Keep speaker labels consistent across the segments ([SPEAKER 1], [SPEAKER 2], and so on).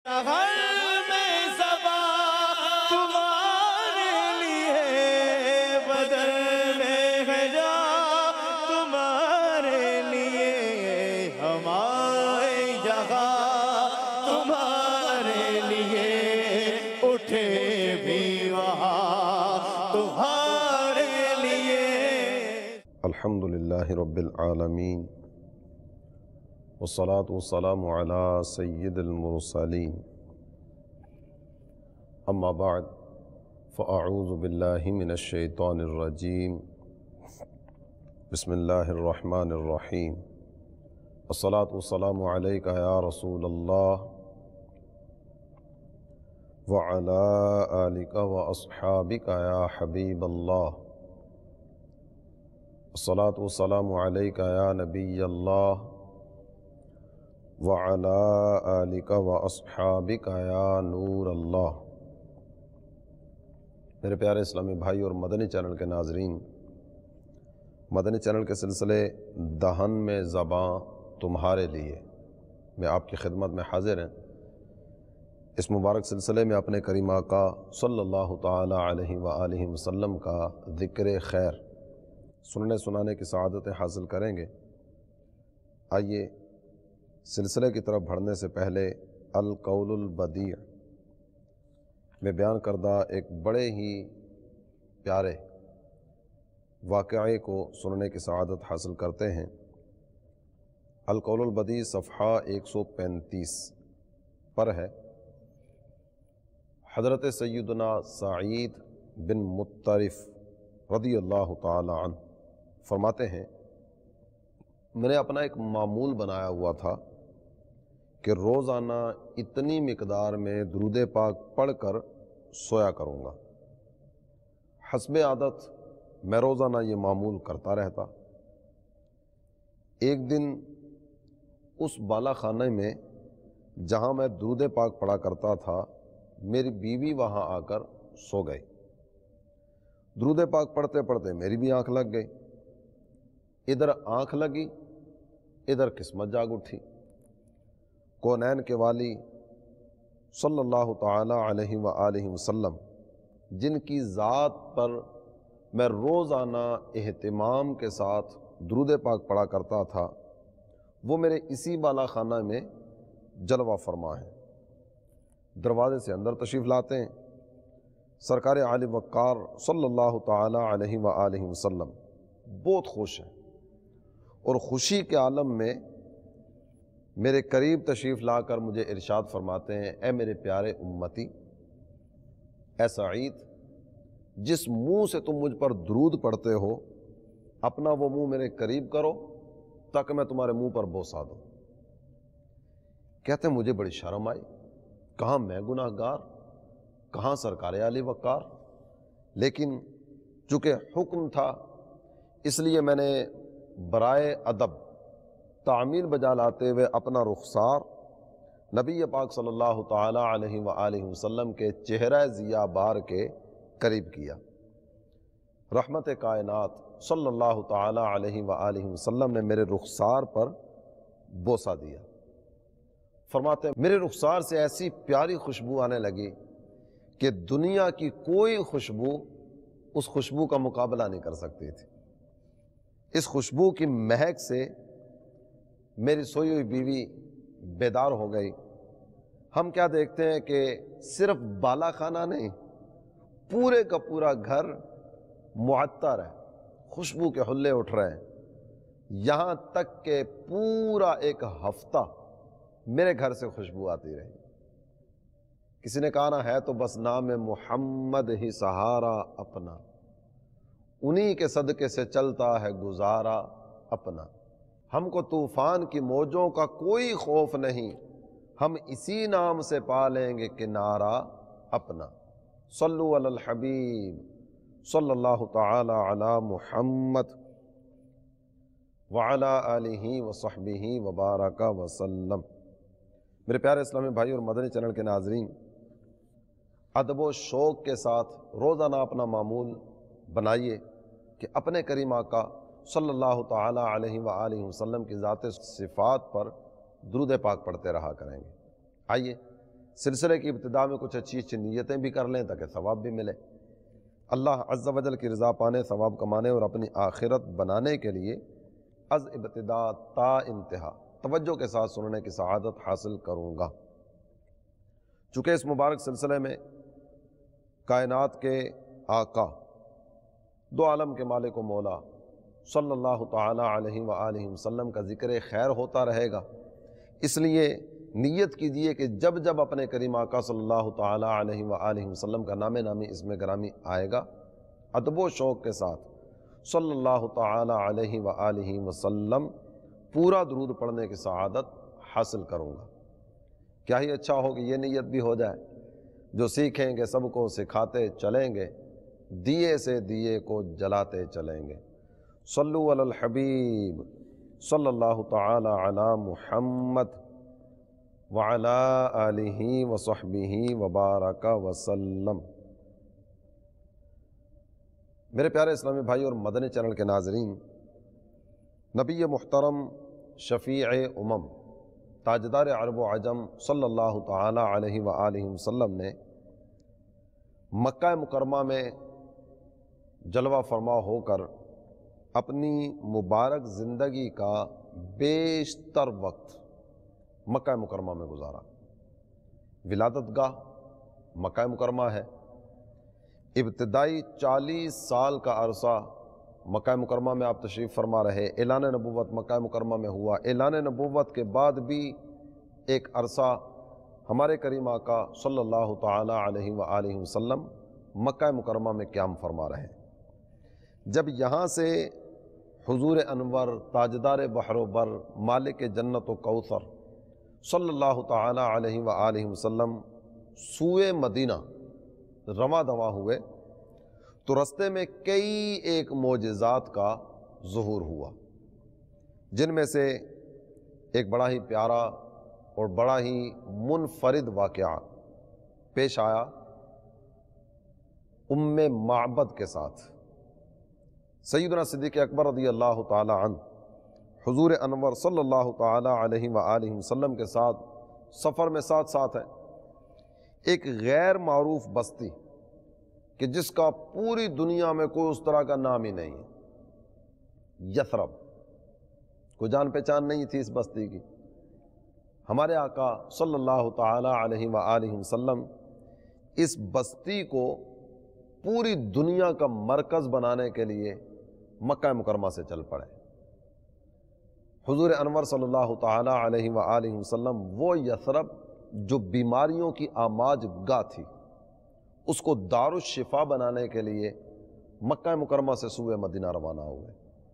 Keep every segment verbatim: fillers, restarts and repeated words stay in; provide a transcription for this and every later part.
[SPEAKER 1] ہر میں زباں تمہارے لیے، بدر میں ہے جان تمہارے لیے، ہمارے جہاں تمہارے لیے، اٹھے بھی وہاں تمہارے لیے۔
[SPEAKER 2] الحمدللہ رب العالمین، والصلاة والسلام على سید المرسلین، اما بعد فاعوذ باللہ من الشیطان الرجیم، بسم اللہ الرحمن الرحیم۔ الصلاة والسلام علیکہ یا رسول اللہ وعلی آلکہ واصحابکہ یا حبیب اللہ۔ الصلاة والسلام علیکہ یا نبی اللہ وعلی آلکہ واصحابکہ یا نور اللہ۔ میرے پیارے اسلامی بھائی اور مدنی چینل کے ناظرین، مدنی چینل کے سلسلے دہن میں زباں تمہارے لیے میں آپ کی خدمت میں حاضر ہیں۔ اس مبارک سلسلے میں اپنے کریم آقا صلی اللہ تعالی علیہ وآلہ وسلم کا ذکر خیر سننے سنانے کی سعادتیں حاصل کریں گے۔ آئیے سلسلے کی طرف بڑھنے سے پہلے القول البدیع میں بیان کردہ ایک بڑے ہی پیارے واقعے کو سننے کی سعادت حاصل کرتے ہیں۔ القول البدیع صفحہ ایک سو پینتیس پر ہے۔ حضرت سیدنا سعید بن مطرف رضی اللہ تعالی عنہ فرماتے ہیں، میں نے اپنا ایک معمول بنایا ہوا تھا کہ روزانہ اتنی مقدار میں درود پاک پڑھ کر سویا کروں گا۔ حسب عادت میں روزانہ یہ معمول کرتا رہتا۔ ایک دن اس بالا خانے میں جہاں میں درود پاک پڑھا کرتا تھا، میری بیوی وہاں آ کر سو گئی۔ درود پاک پڑھتے پڑھتے میری بھی آنکھ لگ گئی۔ ادھر آنکھ لگی، ادھر قسمت جاگ اٹھی۔ کونین کے والی صلی اللہ تعالی علیہ وآلہ وسلم، جن کی ذات پر میں روزانہ اہتمام کے ساتھ درود پاک پڑھا کرتا تھا، وہ میرے اسی بالا خانہ میں جلوہ فرما ہے۔ دروازے سے اندر تشریف لاتے ہیں۔ سرکار عالی وقار صلی اللہ تعالی علیہ وآلہ وسلم بہت خوش ہیں، اور خوشی کے عالم میں میرے قریب تشریف لا کر مجھے ارشاد فرماتے ہیں، اے میرے پیارے امتی، اے سعید، جس منہ سے تم مجھ پر درود پڑھتے ہو، اپنا وہ منہ میرے قریب کرو تاکہ میں تمہارے منہ پر بوسہ دوں۔ کہتے ہیں مجھے بڑی شرم آئی، کہاں میں گناہ گار، کہاں سرکار عالی وقار، لیکن چونکہ حکم تھا اس لیے میں نے برائے ادب تعمیل بجا لاتے ہوئے اپنا رخسار نبی پاک صلی اللہ تعالی علیہ وآلہ وسلم کے چہرہ ضیاء بار کے قریب کیا۔ رحمت کائنات صلی اللہ تعالی علیہ وآلہ وسلم نے میرے رخسار پر بوسہ دیا۔ فرماتے ہیں میرے رخسار سے ایسی پیاری خوشبو آنے لگی کہ دنیا کی کوئی خوشبو اس خوشبو کا مقابلہ نہیں کر سکتی تھی۔ اس خوشبو کی مہک سے میری سوئی ہوئی بیوی بیدار ہو گئی۔ ہم کیا دیکھتے ہیں کہ صرف بالا خانہ نہیں، پورے کا پورا گھر معطر ہے، خوشبو کے حلے اٹھ رہے ہیں، یہاں تک کہ پورا ایک ہفتہ میرے گھر سے خوشبو آتی رہی۔ کسی نے کہا نہ ہے تو بس نام محمد ہی سہارا اپنا، انہی کے صدقے سے چلتا ہے گزارا اپنا۔ ہم کو طوفان کی موجوں کا کوئی خوف نہیں، ہم اسی نام سے پالیں گے کنارہ اپنا۔ صلو علی الحبیب صلی اللہ تعالی علی محمد وعلی آلہ وصحبہ وبارک وسلم۔ میرے پیارے اسلامی بھائی اور مدنی چینل کے ناظرین، ادب و شوق کے ساتھ روزانہ اپنا معمول بنائیے کہ اپنے کریم آقا صلی اللہ تعالی علیہ وآلہ وسلم کی ذات صفات پر درود پاک پڑھتے رہا کریں گے۔ آئیے سلسلے کی ابتدا میں کچھ اچھی اچھی نیتیں بھی کر لیں تاکہ ثواب بھی ملے۔ اللہ عز و جل کی رضا پانے، ثواب کمانے اور اپنی آخرت بنانے کے لیے از ابتدا تا انتہا توجہ کے ساتھ سننے کی سعادت حاصل کروں گا۔ چونکہ اس مبارک سلسلے میں کائنات کے آقا، دو عالم کے مالک و مولا صلی اللہ تعالی علیہ وآلہ وسلم کا ذکر خیر ہوتا رہے گا، اس لیے نیت کیجئے کہ جب جب اپنے کریم آقا صلی اللہ تعالی علیہ وآلہ وسلم کا نام نامی اسم گرامی آئے گا، ادب و شوق کے ساتھ صلی اللہ تعالی علیہ وآلہ وسلم پورا درود پڑھنے کی سعادت حاصل کروں گا۔ کیا ہی اچھا ہو کہ یہ نیت بھی ہو جائے، جو سیکھیں گے سب کو سکھاتے چلیں گے، دیے سے دیے کو جلاتے چلیں گے۔ صلو علی الحبیب صلی اللہ تعالی علی محمد وعلی آلہ وصحبہ وبارک وسلم۔ میرے پیارے اسلامی بھائی اور مدنی چینل کے ناظرین، نبی محترم شفیع امم تاجدار عرب و عجم صلی اللہ تعالی علیہ وآلہ وسلم نے مکہ مکرمہ میں جلوہ فرما ہو کر اپنی مبارک زندگی کا بیشتر وقت مکہ مکرمہ میں گزارا۔ ولادت گاہ مکہ مکرمہ ہے۔ ابتدائی چالیس سال کا عرصہ مکہ مکرمہ میں آپ تشریف فرما رہے، اعلان نبوت مکہ مکرمہ میں ہوا۔ اعلان نبوت کے بعد بھی ایک عرصہ ہمارے کریم آقا صلی اللہ تعالی علیہ وآلہ وسلم مکہ مکرمہ میں قیام فرما رہے۔ جب یہاں سے حضور انور تاجدار بحر و بر مالک جنت و کوثر صلی اللہ تعالی علیہ وآلہ وسلم سوئے مدینہ رواں دواں ہوئے تو رستے میں کئی ایک معجزات کا ظہور ہوا، جن میں سے ایک بڑا ہی پیارا اور بڑا ہی منفرد واقعہ پیش آیا ام معبد کے ساتھ۔ سیدنا صدیق اکبر رضی اللہ تعالی عنہ حضور انور صلی اللہ تعالی علیہ وآلہ وسلم کے ساتھ سفر میں ساتھ ساتھ ہیں۔ ایک غیر معروف بستی کہ جس کا پوری دنیا میں کوئی اس طرح کا نام ہی نہیں ہے، یثرب، کوئی جان پہچان نہیں تھی اس بستی کی۔ ہمارے آقا صلی اللہ تعالی علیہ وآلہ وسلم اس بستی کو پوری دنیا کا مرکز بنانے کے لیے مکہ مکرمہ سے چل پڑے۔ حضور انور صلی اللہ تعالی علیہ وآلہ وسلم وہ یثرب جو بیماریوں کی آماج گاہ تھی، اس کو دار الشفا بنانے کے لیے مکہ مکرمہ سے سوئے مدینہ روانہ ہوئے۔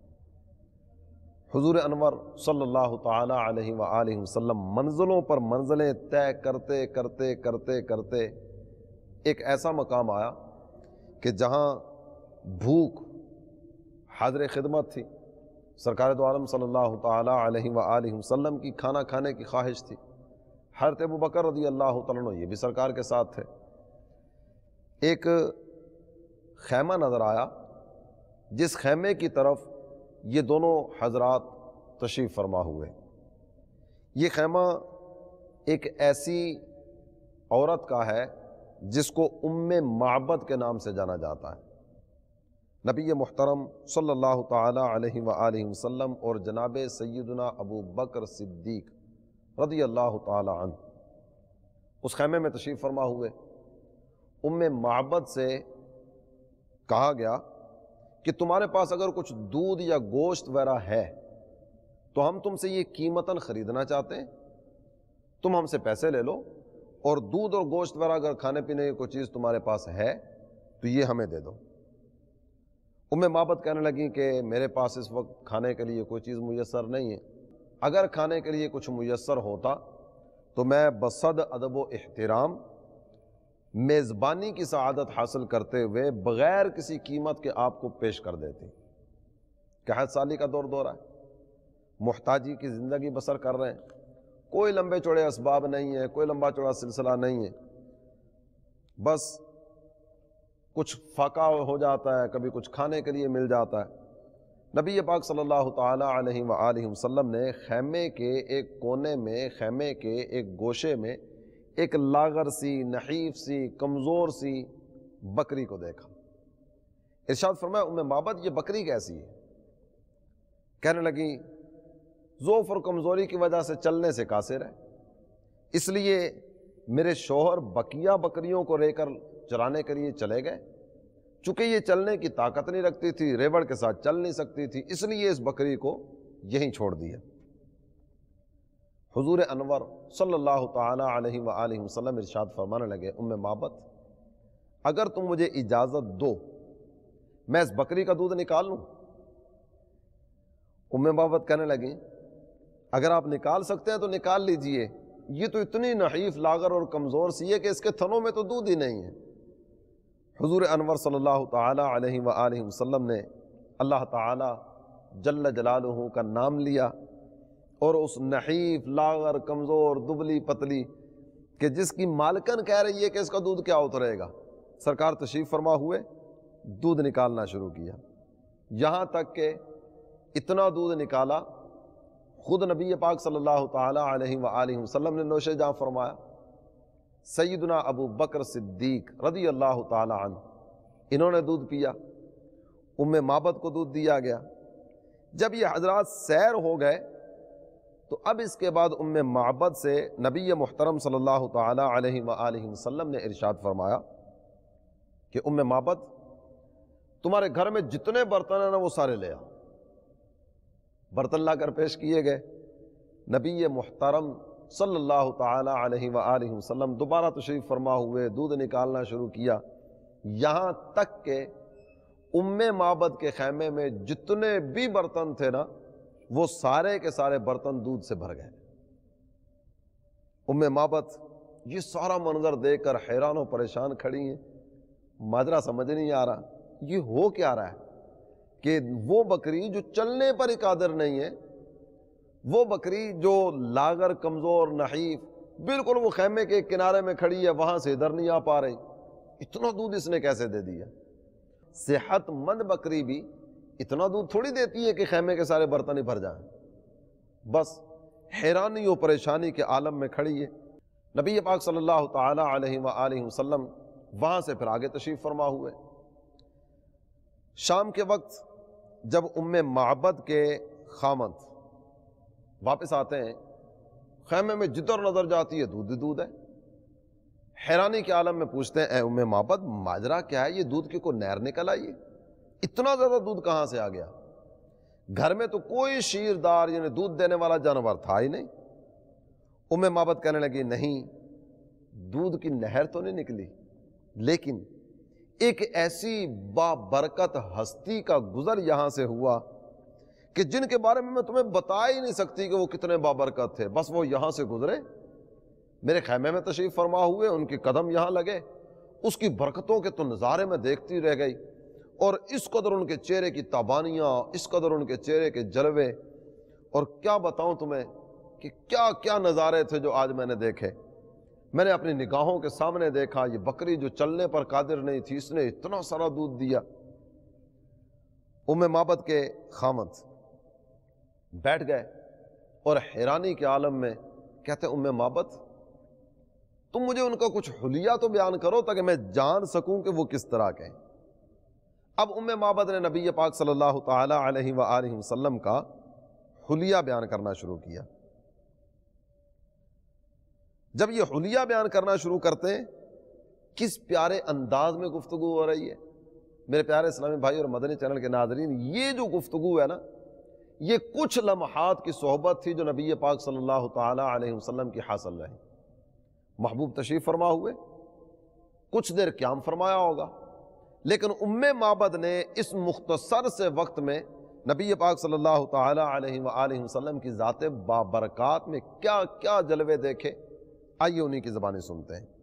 [SPEAKER 2] حضور انور صلی اللہ تعالی علیہ وآلہ وسلم منزلوں پر منزلیں طے کرتے کرتے کرتے کرتے ایک ایسا مقام آیا کہ جہاں بھوک حاضر خدمت تھی۔ سرکار دو عالم صلی اللہ تعالی علیہ وآلہ وسلم کی کھانا کھانے کی خواہش تھی۔ حضرت ابوبکر رضی اللہ تعالیٰ عنہ یہ بھی سرکار کے ساتھ تھے۔ ایک خیمہ نظر آیا جس خیمے کی طرف یہ دونوں حضرات تشریف فرما ہوئے۔ یہ خیمہ ایک ایسی عورت کا ہے جس کو ام معبد کے نام سے جانا جاتا ہے۔ نبی محترم صلی اللہ تعالی علیہ وآلہ وسلم اور جناب سیدنا ابو بکر صدیق رضی اللہ تعالی عنہ اس خیمے میں تشریف فرما ہوئے۔ ام معبد سے کہا گیا کہ تمہارے پاس اگر کچھ دودھ یا گوشت وغیرہ ہے تو ہم تم سے یہ قیمتاً خریدنا چاہتے ہیں، تم ہم سے پیسے لے لو، اور دودھ اور گوشت وغیرہ اگر کھانے پینے کی کوئی چیز تمہارے پاس ہے تو یہ ہمیں دے دو۔ ام معبد کہنے لگیں کہ میرے پاس اس وقت کھانے کے لیے کوئی چیز میسر نہیں ہے، اگر کھانے کے لیے کچھ میسر ہوتا تو میں بصد ادب و احترام میزبانی کی سعادت حاصل کرتے ہوئے بغیر کسی قیمت کے آپ کو پیش کر دیتی۔ قحط سالی کا دور دورہ ہے، محتاجی کی زندگی بسر کر رہے ہیں، کوئی لمبے چوڑے اسباب نہیں ہے، کوئی لمبا چوڑا سلسلہ نہیں ہے، بس کچھ فاقہ ہو جاتا ہے، کبھی کچھ کھانے کے لیے مل جاتا ہے۔ نبی پاک صلی اللہ تعالی علیہ وآلہ وسلم نے خیمے کے ایک کونے میں، خیمے کے ایک گوشے میں ایک لاغر سی، نحیف سی، کمزور سی بکری کو دیکھا۔ ارشاد فرمایا ام معبد یہ بکری کیسی ہے؟ کہنے لگی ضعف اور کمزوری کی وجہ سے چلنے سے قاصر ہے، اس لیے میرے شوہر بقیہ بکریوں کو لے کر چرانے کے لیے چلے گئے، چونکہ یہ چلنے کی طاقت نہیں رکھتی تھی، ریوڑ کے ساتھ چل نہیں سکتی تھی، اس لیے اس بکری کو یہیں چھوڑ دیا۔ حضور انور صلی اللہ تعالی علیہ وآلہ وسلم ارشاد فرمانے لگے ام معبد اگر تم مجھے اجازت دو میں اس بکری کا دودھ نکال لوں؟ ام معبد کہنے لگی اگر آپ نکال سکتے ہیں تو نکال لیجئے، یہ تو اتنی نحیف لاغر اور کمزور سی ہے کہ اس کے تھنوں میں تو دودھ ہی نہیں ہے۔ حضور انور صلی اللہ تعالی علیہ وآلہ وسلم نے اللہ تعالی جل جلالہ کا نام لیا اور اس نحیف لاغر کمزور دبلی پتلی کہ جس کی مالکن کہہ رہی ہے کہ اس کا دودھ کیا اترے گا، سرکار تشریف فرما ہوئے دودھ نکالنا شروع کیا، یہاں تک کہ اتنا دودھ نکالا خود نبی پاک صلی اللہ تعالی علیہ وآلہ وسلم نے نوش جاں فرمایا، سیدنا ابو بکر صدیق رضی اللہ تعالی عنہ انہوں نے دودھ پیا، ام معبد کو دودھ دیا گیا۔ جب یہ حضرات سیر ہو گئے تو اب اس کے بعد ام معبد سے نبی محترم صلی اللہ تعالی علیہ وآلہ وسلم نے ارشاد فرمایا کہ ام معبد تمہارے گھر میں جتنے برتن ہیں نا وہ سارے لے آؤ۔ برتن لا کر پیش کیے گئے، نبی محترم صلی اللہ تعالی علیہ وآلہ وسلم دوبارہ تشریف فرما ہوئے، دودھ نکالنا شروع کیا، یہاں تک کہ ام معبد کے خیمے میں جتنے بھی برتن تھے نا وہ سارے کے سارے برتن دودھ سے بھر گئے۔ ام معبد یہ سارا منظر دیکھ کر حیران و پریشان کھڑی ہیں، ماجرا سمجھ نہیں آ رہا یہ ہو کیا رہا ہے کہ وہ بکری جو چلنے پر ہی قادر نہیں ہے، وہ بکری جو لاغر کمزور نحیف بالکل وہ خیمے کے کنارے میں کھڑی ہے، وہاں سے ادھر نہیں آ پا رہی، اتنا دودھ اس نے کیسے دے دیا؟ صحت مند بکری بھی اتنا دودھ تھوڑی دیتی ہے کہ خیمے کے سارے برتن ہی بھر جائیں۔ بس حیرانی و پریشانی کے عالم میں کھڑی ہے۔ نبی پاک صلی اللہ تعالی علیہ وآلہ وسلم وہاں سے پھر آگے تشریف فرما ہوئے۔ شام کے وقت جب ام معبد کے خامند واپس آتے ہیں، خیمے میں جدھر نظر جاتی ہے دودھ ہی دودھ ہے۔ حیرانی کے عالم میں پوچھتے ہیں اے ام معبد ماجرا کیا ہے؟ یہ دودھ کی کوئی نہر نکل آئی ہے؟ اتنا زیادہ دودھ کہاں سے آ گیا؟ گھر میں تو کوئی شیردار یعنی دودھ دینے والا جانور تھا ہی نہیں۔ ام معبد کہنے لگی نہیں، دودھ کی نہر تو نہیں نکلی، لیکن ایک ایسی بابرکت ہستی کا گزر یہاں سے ہوا کہ جن کے بارے میں میں تمہیں بتا ہی نہیں سکتی کہ وہ کتنے بابرکت تھے، بس وہ یہاں سے گزرے، میرے خیمے میں تشریف فرما ہوئے، ان کے قدم یہاں لگے، اس کی برکتوں کے تو نظارے میں دیکھتی رہ گئی، اور اس قدر ان کے چہرے کی تابانیاں، اس قدر ان کے چہرے کے جلوے، اور کیا بتاؤں تمہیں کہ کیا کیا نظارے تھے جو آج میں نے دیکھے۔ میں نے اپنی نگاہوں کے سامنے دیکھا یہ بکری جو چلنے پر قادر نہیں تھی، اس نے اتنا سارا دودھ دیا۔ ام معبد کے خامند بیٹھ گئے اور حیرانی کے عالم میں کہتے ام معبد تم مجھے ان کا کچھ حلیہ تو بیان کرو تاکہ میں جان سکوں کہ وہ کس طرح کے ہیں۔ اب ام معبد نے نبی پاک صلی اللہ تعالی علیہ وآلہ وسلم کا حلیہ بیان کرنا شروع کیا۔ جب یہ حلیہ بیان کرنا شروع کرتے ہیں، کس پیارے انداز میں گفتگو ہو رہی ہے۔ میرے پیارے اسلامی بھائی اور مدنی چینل کے ناظرین، یہ جو گفتگو ہے نا، یہ کچھ لمحات کی صحبت تھی جو نبی پاک صلی اللہ تعالی علیہ وسلم کی حاصل رہی۔ محبوب تشریف فرما ہوئے، کچھ دیر قیام فرمایا ہوگا، لیکن ام معبد نے اس مختصر سے وقت میں نبی پاک صلی اللہ تعالی علیہ وآلہ وسلم کی ذات بابرکات میں کیا کیا جلوے دیکھے، آئیے انہی کی زبانی سنتے ہیں۔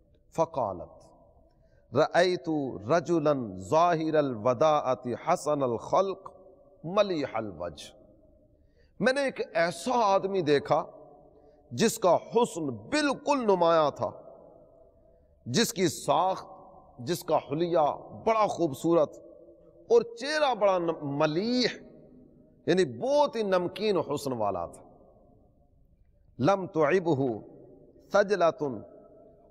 [SPEAKER 2] فقالت رأیت رجلا ظاہر الوداعت حسن الخلق ملیح الوجہ، میں نے ایک ایسا آدمی دیکھا جس کا حسن بالکل نمایاں تھا، جس کی ساخت، جس کا حلیہ بڑا خوبصورت، اور چہرہ بڑا ملیح یعنی بہت ہی نمکین حسن والا تھا۔ لم تعبہ خجلۃ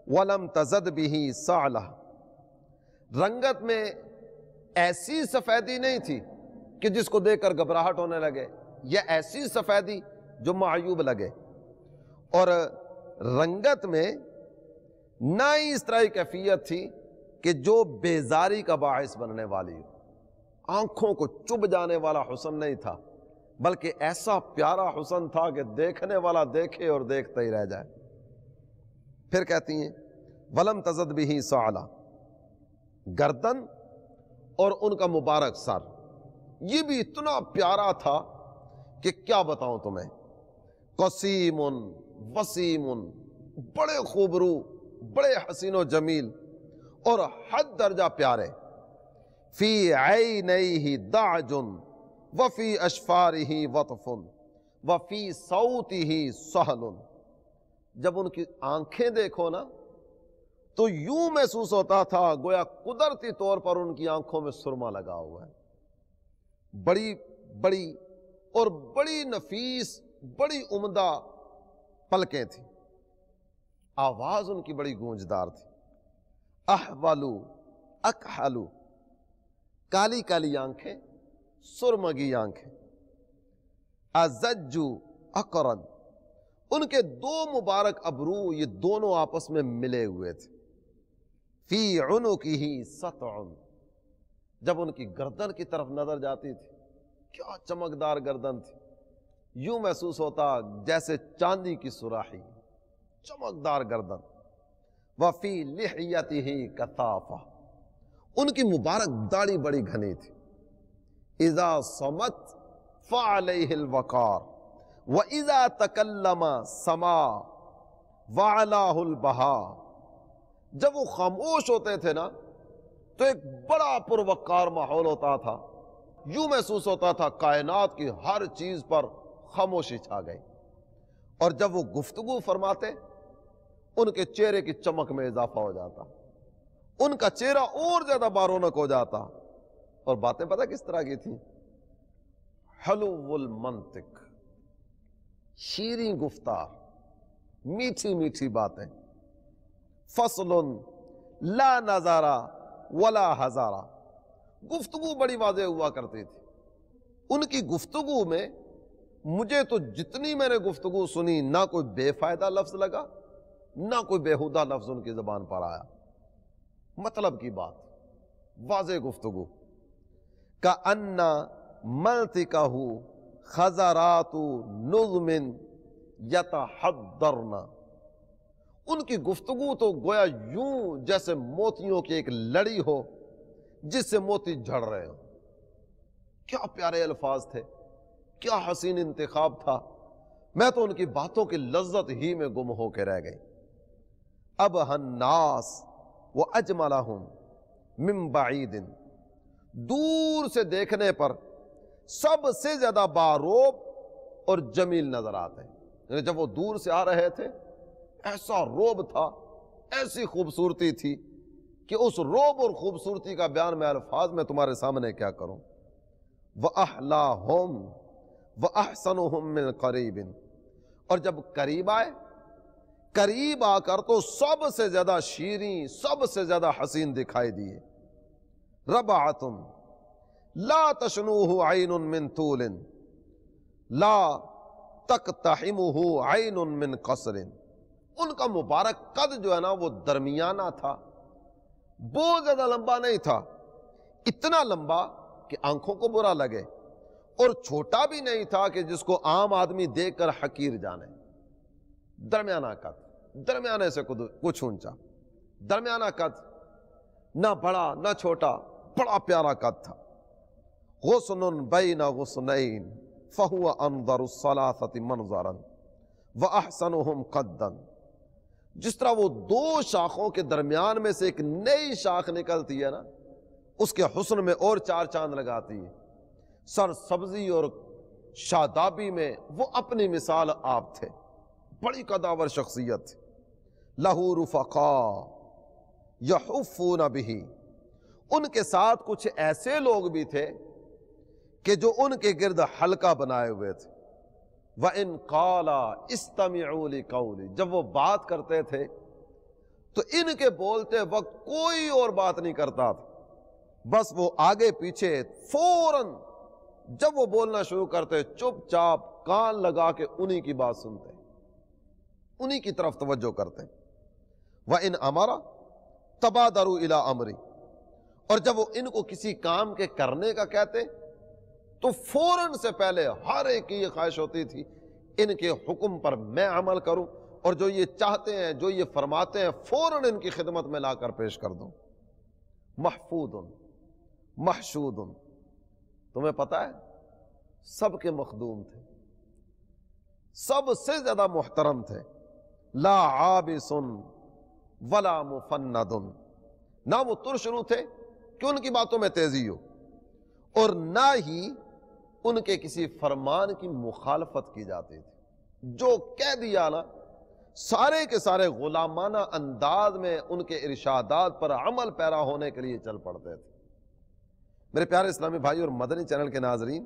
[SPEAKER 2] وَلَمْ تَزَدْ بِهِ سَعْلَةً، رنگت میں ایسی سفیدی نہیں تھی کہ جس کو دیکھ کر گھبراہٹ ہونے لگے، یا ایسی سفیدی جو معیوب لگے، اور رنگت میں نہ ہی اس طرح کی کیفیت تھی کہ جو بیزاری کا باعث بننے والی ہو، آنکھوں کو چبھ جانے والا حسن نہیں تھا، بلکہ ایسا پیارا حسن تھا کہ دیکھنے والا دیکھے اور دیکھتا ہی رہ جائے۔ پھر کہتی ہیں وَلَمْ تَزَدْ بِهِ سَعْلَةً، گردن اور ان کا مبارک سر یہ بھی اتنا پیارا تھا کہ کیا بتاؤں تمہیں، قسیم وسیم، بڑے خوبرو، بڑے حسین و جمیل اور حد درجہ پیارے، فی عینیہ دعج وفی اشفارہ وطف وفی صوتہ سہل، جب ان کی آنکھیں دیکھو نا تو یوں محسوس ہوتا تھا گویا قدرتی طور پر ان کی آنکھوں میں سرما لگا ہوا ہے، بڑی بڑی اور بڑی نفیس، بڑی عمدہ پلکیں تھیں، آواز ان کی بڑی گونجدار تھی، احولو اکحلو، کالی کالی آنکھیں، سرمگی آنکھیں، ازجو اقرن، ان کے دو مبارک ابرو یہ دونوں آپس میں ملے ہوئے تھے، فی عنقہ سطع، جب ان کی گردن کی طرف نظر جاتی تھی کیا چمکدار گردن تھی، یوں محسوس ہوتا جیسے چاندی کی سراحی، چمکدار گردن، وفی لحیتہ کثافہ، ان کی مبارک داڑھی بڑی گھنی تھی، اذا صمت فعلیہ الوقار وَإِذَا تَكَلَّمَ سَمَا وَعَلَاهُ الْبَهَا، جب وہ خاموش ہوتے تھے نا تو ایک بڑا پروقار ماحول ہوتا تھا، یوں محسوس ہوتا تھا کائنات کی ہر چیز پر خاموشی چھا گئی، اور جب وہ گفتگو فرماتے ان کے چہرے کی چمک میں اضافہ ہو جاتا، ان کا چہرہ اور زیادہ بارونق ہو جاتا، اور باتیں پتہ کس طرح کی تھیں، حلو المنطق، شیریں گفتار، میٹھی میٹھی باتیں، فصل لا نظارہ ولا ہزارہ، گفتگو بڑی واضح ہوا کرتی تھی، ان کی گفتگو میں مجھے تو جتنی میں نے گفتگو سنی نہ کوئی بے فائدہ لفظ لگا، نہ کوئی بیہودہ لفظ ان کی زبان پر آیا، مطلب کی بات، واضح گفتگو، کأن منطقہ خزرات نظم یتحدرن، ان کی گفتگو تو گویا یوں جیسے موتیوں کی ایک لڑی ہو جس سے موتی جھڑ رہے ہو، کیا پیارے الفاظ تھے، کیا حسین انتخاب تھا، میں تو ان کی باتوں کی لذت ہی میں گم ہو کے رہ گئی۔ اب الناس واجملہم من بعید، دور سے دیکھنے پر سب سے زیادہ باروب اور جمیل نظر آتے ہیں، یعنی جب وہ دور سے آ رہے تھے ایسا روب تھا، ایسی خوبصورتی تھی کہ اس روب اور خوبصورتی کا بیان میں الفاظ میں تمہارے سامنے کیا کروں۔ وَأَحْلَاهُمْ وَأَحْسَنُهُمْ مِنْ قَرِيبٍ، اور جب قریب آئے، قریب آ کر تو سب سے زیادہ شیریں، سب سے زیادہ حسین دکھائی دیے۔ رَبَعَةٌ لا تشنوه عین من طول لا تقتحمه عین من قصر، ان کا مبارک قد جو ہے نا وہ درمیانہ تھا، بہت زیادہ لمبا نہیں تھا، اتنا لمبا کہ آنکھوں کو برا لگے، اور چھوٹا بھی نہیں تھا کہ جس کو عام آدمی دیکھ کر حقیر جانے، درمیانہ قد، درمیانے سے کچھ اونچا، درمیانہ قد، نہ بڑا نہ چھوٹا، بڑا پیارا قد تھا۔ غصن بین غصنین فہو انظر الثلاثة منظرا واحسنهم قدا، جس طرح وہ دو شاخوں کے درمیان میں سے ایک نئی شاخ نکلتی ہے نا، اس کے حسن میں اور چار چاند لگاتی ہے، سر سبزی اور شادابی میں وہ اپنی مثال آپ تھے، بڑی قداور شخصیت تھی۔ لہو رفقا یحفون بہ، ان کے ساتھ کچھ ایسے لوگ بھی تھے کہ جو ان کے گرد حلقہ بنائے ہوئے تھے۔ وَإِن قَالَ اسْتَمِعُوا لِقَوْلِ، جب وہ بات کرتے تھے تو ان کے بولتے وقت کوئی اور بات نہیں کرتا تھا، بس وہ آگے پیچھے فوراً جب وہ بولنا شروع کرتے چپ چاپ کان لگا کے انہی کی بات سنتے، انہی کی طرف توجہ کرتے۔ وَإِنْ أَمَرَ تَبَادَرُوا إِلَىٰ أَمْرِ، اور جب وہ ان کو کسی کام کے کرنے کا کہتے تو فوراً سے پہلے ہر ایک کی یہ خواہش ہوتی تھی ان کے حکم پر میں عمل کروں، اور جو یہ چاہتے ہیں جو یہ فرماتے ہیں فوراً ان کی خدمت میں لا کر پیش کر دوں۔ محفوظ محشود، تمہیں پتہ ہے سب کے مخدوم تھے، سب سے زیادہ محترم تھے، لا عابس ولا مفند، نہ وہ ترشرو تھے کہ ان کی باتوں میں تیزی ہو، اور نہ ہی ان کے کسی فرمان کی مخالفت کی جاتی تھی، جو کہہ دیا نا سارے کے سارے غلامانہ انداز میں ان کے ارشادات پر عمل پیرا ہونے کے لیے چل پڑتے تھے۔ میرے پیارے اسلامی بھائی اور مدنی چینل کے ناظرین،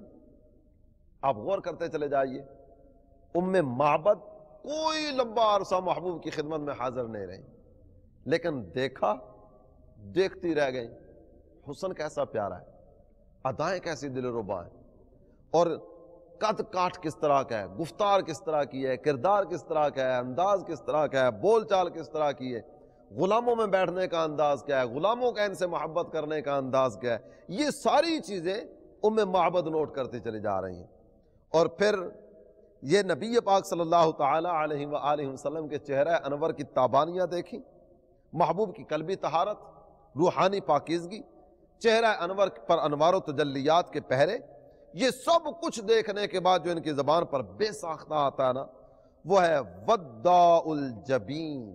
[SPEAKER 2] آپ غور کرتے چلے جائیے، ام معبد کوئی لمبا عرصہ محبوب کی خدمت میں حاضر نہیں رہی، لیکن دیکھا دیکھتی رہ گئی، حسن کیسا پیارا ہے، ادائیں کیسی دل ربا ہیں، اور قد کاٹ کس طرح کا ہے، گفتار کس طرح کی ہے، کردار کس طرح کا ہے، انداز کس طرح کا ہے، بول چال کس طرح کی ہے، غلاموں میں بیٹھنے کا انداز کیا ہے، غلاموں کا ان سے محبت کرنے کا انداز کیا ہے، یہ ساری چیزیں ام معبد نوٹ کرتی چلی جا رہی ہیں۔ اور پھر یہ نبی پاک صلی اللہ تعالی علیہ وآلہ وسلم کے چہرہ انور کی تابانیاں دیکھیں، محبوب کی قلبی طہارت، روحانی پاکیزگی، چہرہ انور پر انوار و تجلیات کے پہرے، یہ سب کچھ دیکھنے کے بعد جو ان کی زبان پر بے ساختہ آتا ہے نا، وہ ہے وداء الجبین